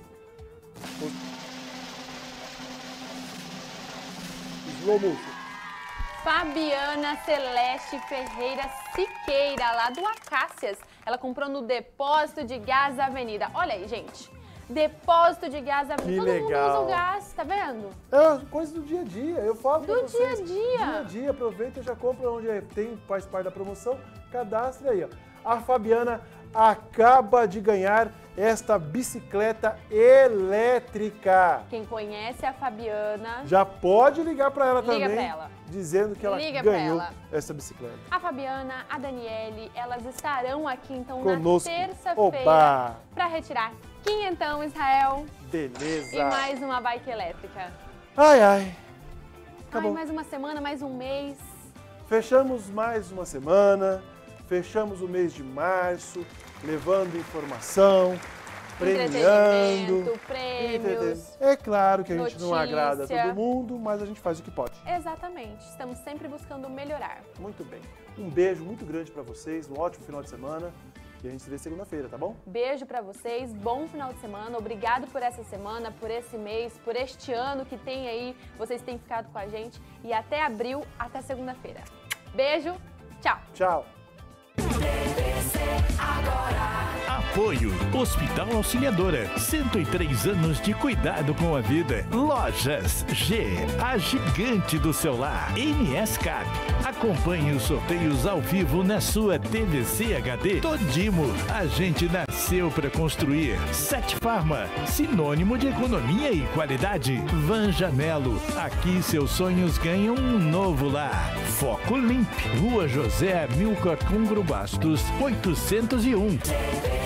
Slow motion. Fabiana Celeste Ferreira Siqueira, lá do Acácias. Ela comprou no Depósito de Gás Avenida. Olha aí, gente. Depósito de Gás Avenida. Que Todo legal. mundo usa o gás, tá vendo? É coisa do dia a dia. Eu falo pra vocês. Do dia a dia. Dia a dia, aproveita e já compra onde faz parte da promoção. Cadastre aí, ó. A Fabiana acaba de ganhar esta bicicleta elétrica. Quem conhece a Fabiana... Já pode ligar para ela também. Liga pra ela. Dizendo que ela ganhou essa bicicleta. A Fabiana, a Daniele, elas estarão aqui então conosco na terça-feira para retirar quinhentão, Israel. Beleza. E mais uma bike elétrica. Ai, ai. Ai, mais uma semana, mais um mês. Fechamos mais uma semana. Fechamos o mês de março, levando informação, premiando, prêmios. É claro que a gente notícia. não agrada a todo mundo, mas a gente faz o que pode. Exatamente. Estamos sempre buscando melhorar. Muito bem. Um beijo muito grande para vocês, um ótimo final de semana e a gente se vê segunda-feira, tá bom? Beijo para vocês, bom final de semana. Obrigado por essa semana, por esse mês, por este ano que tem aí. Vocês têm ficado com a gente e até abril, até segunda-feira. Beijo, tchau. Tchau. Apoio Hospital Auxiliadora, 103 anos de cuidado com a vida. Lojas G, a gigante do celular. NS Cap, acompanhe os sorteios ao vivo na sua TVC HD. Todimo, a gente nasceu para construir. Sete Farma, sinônimo de economia e qualidade. Vanja Melo, aqui seus sonhos ganham um novo lar. Foco Limp, Rua José Amilcar Congro Bastos, 801.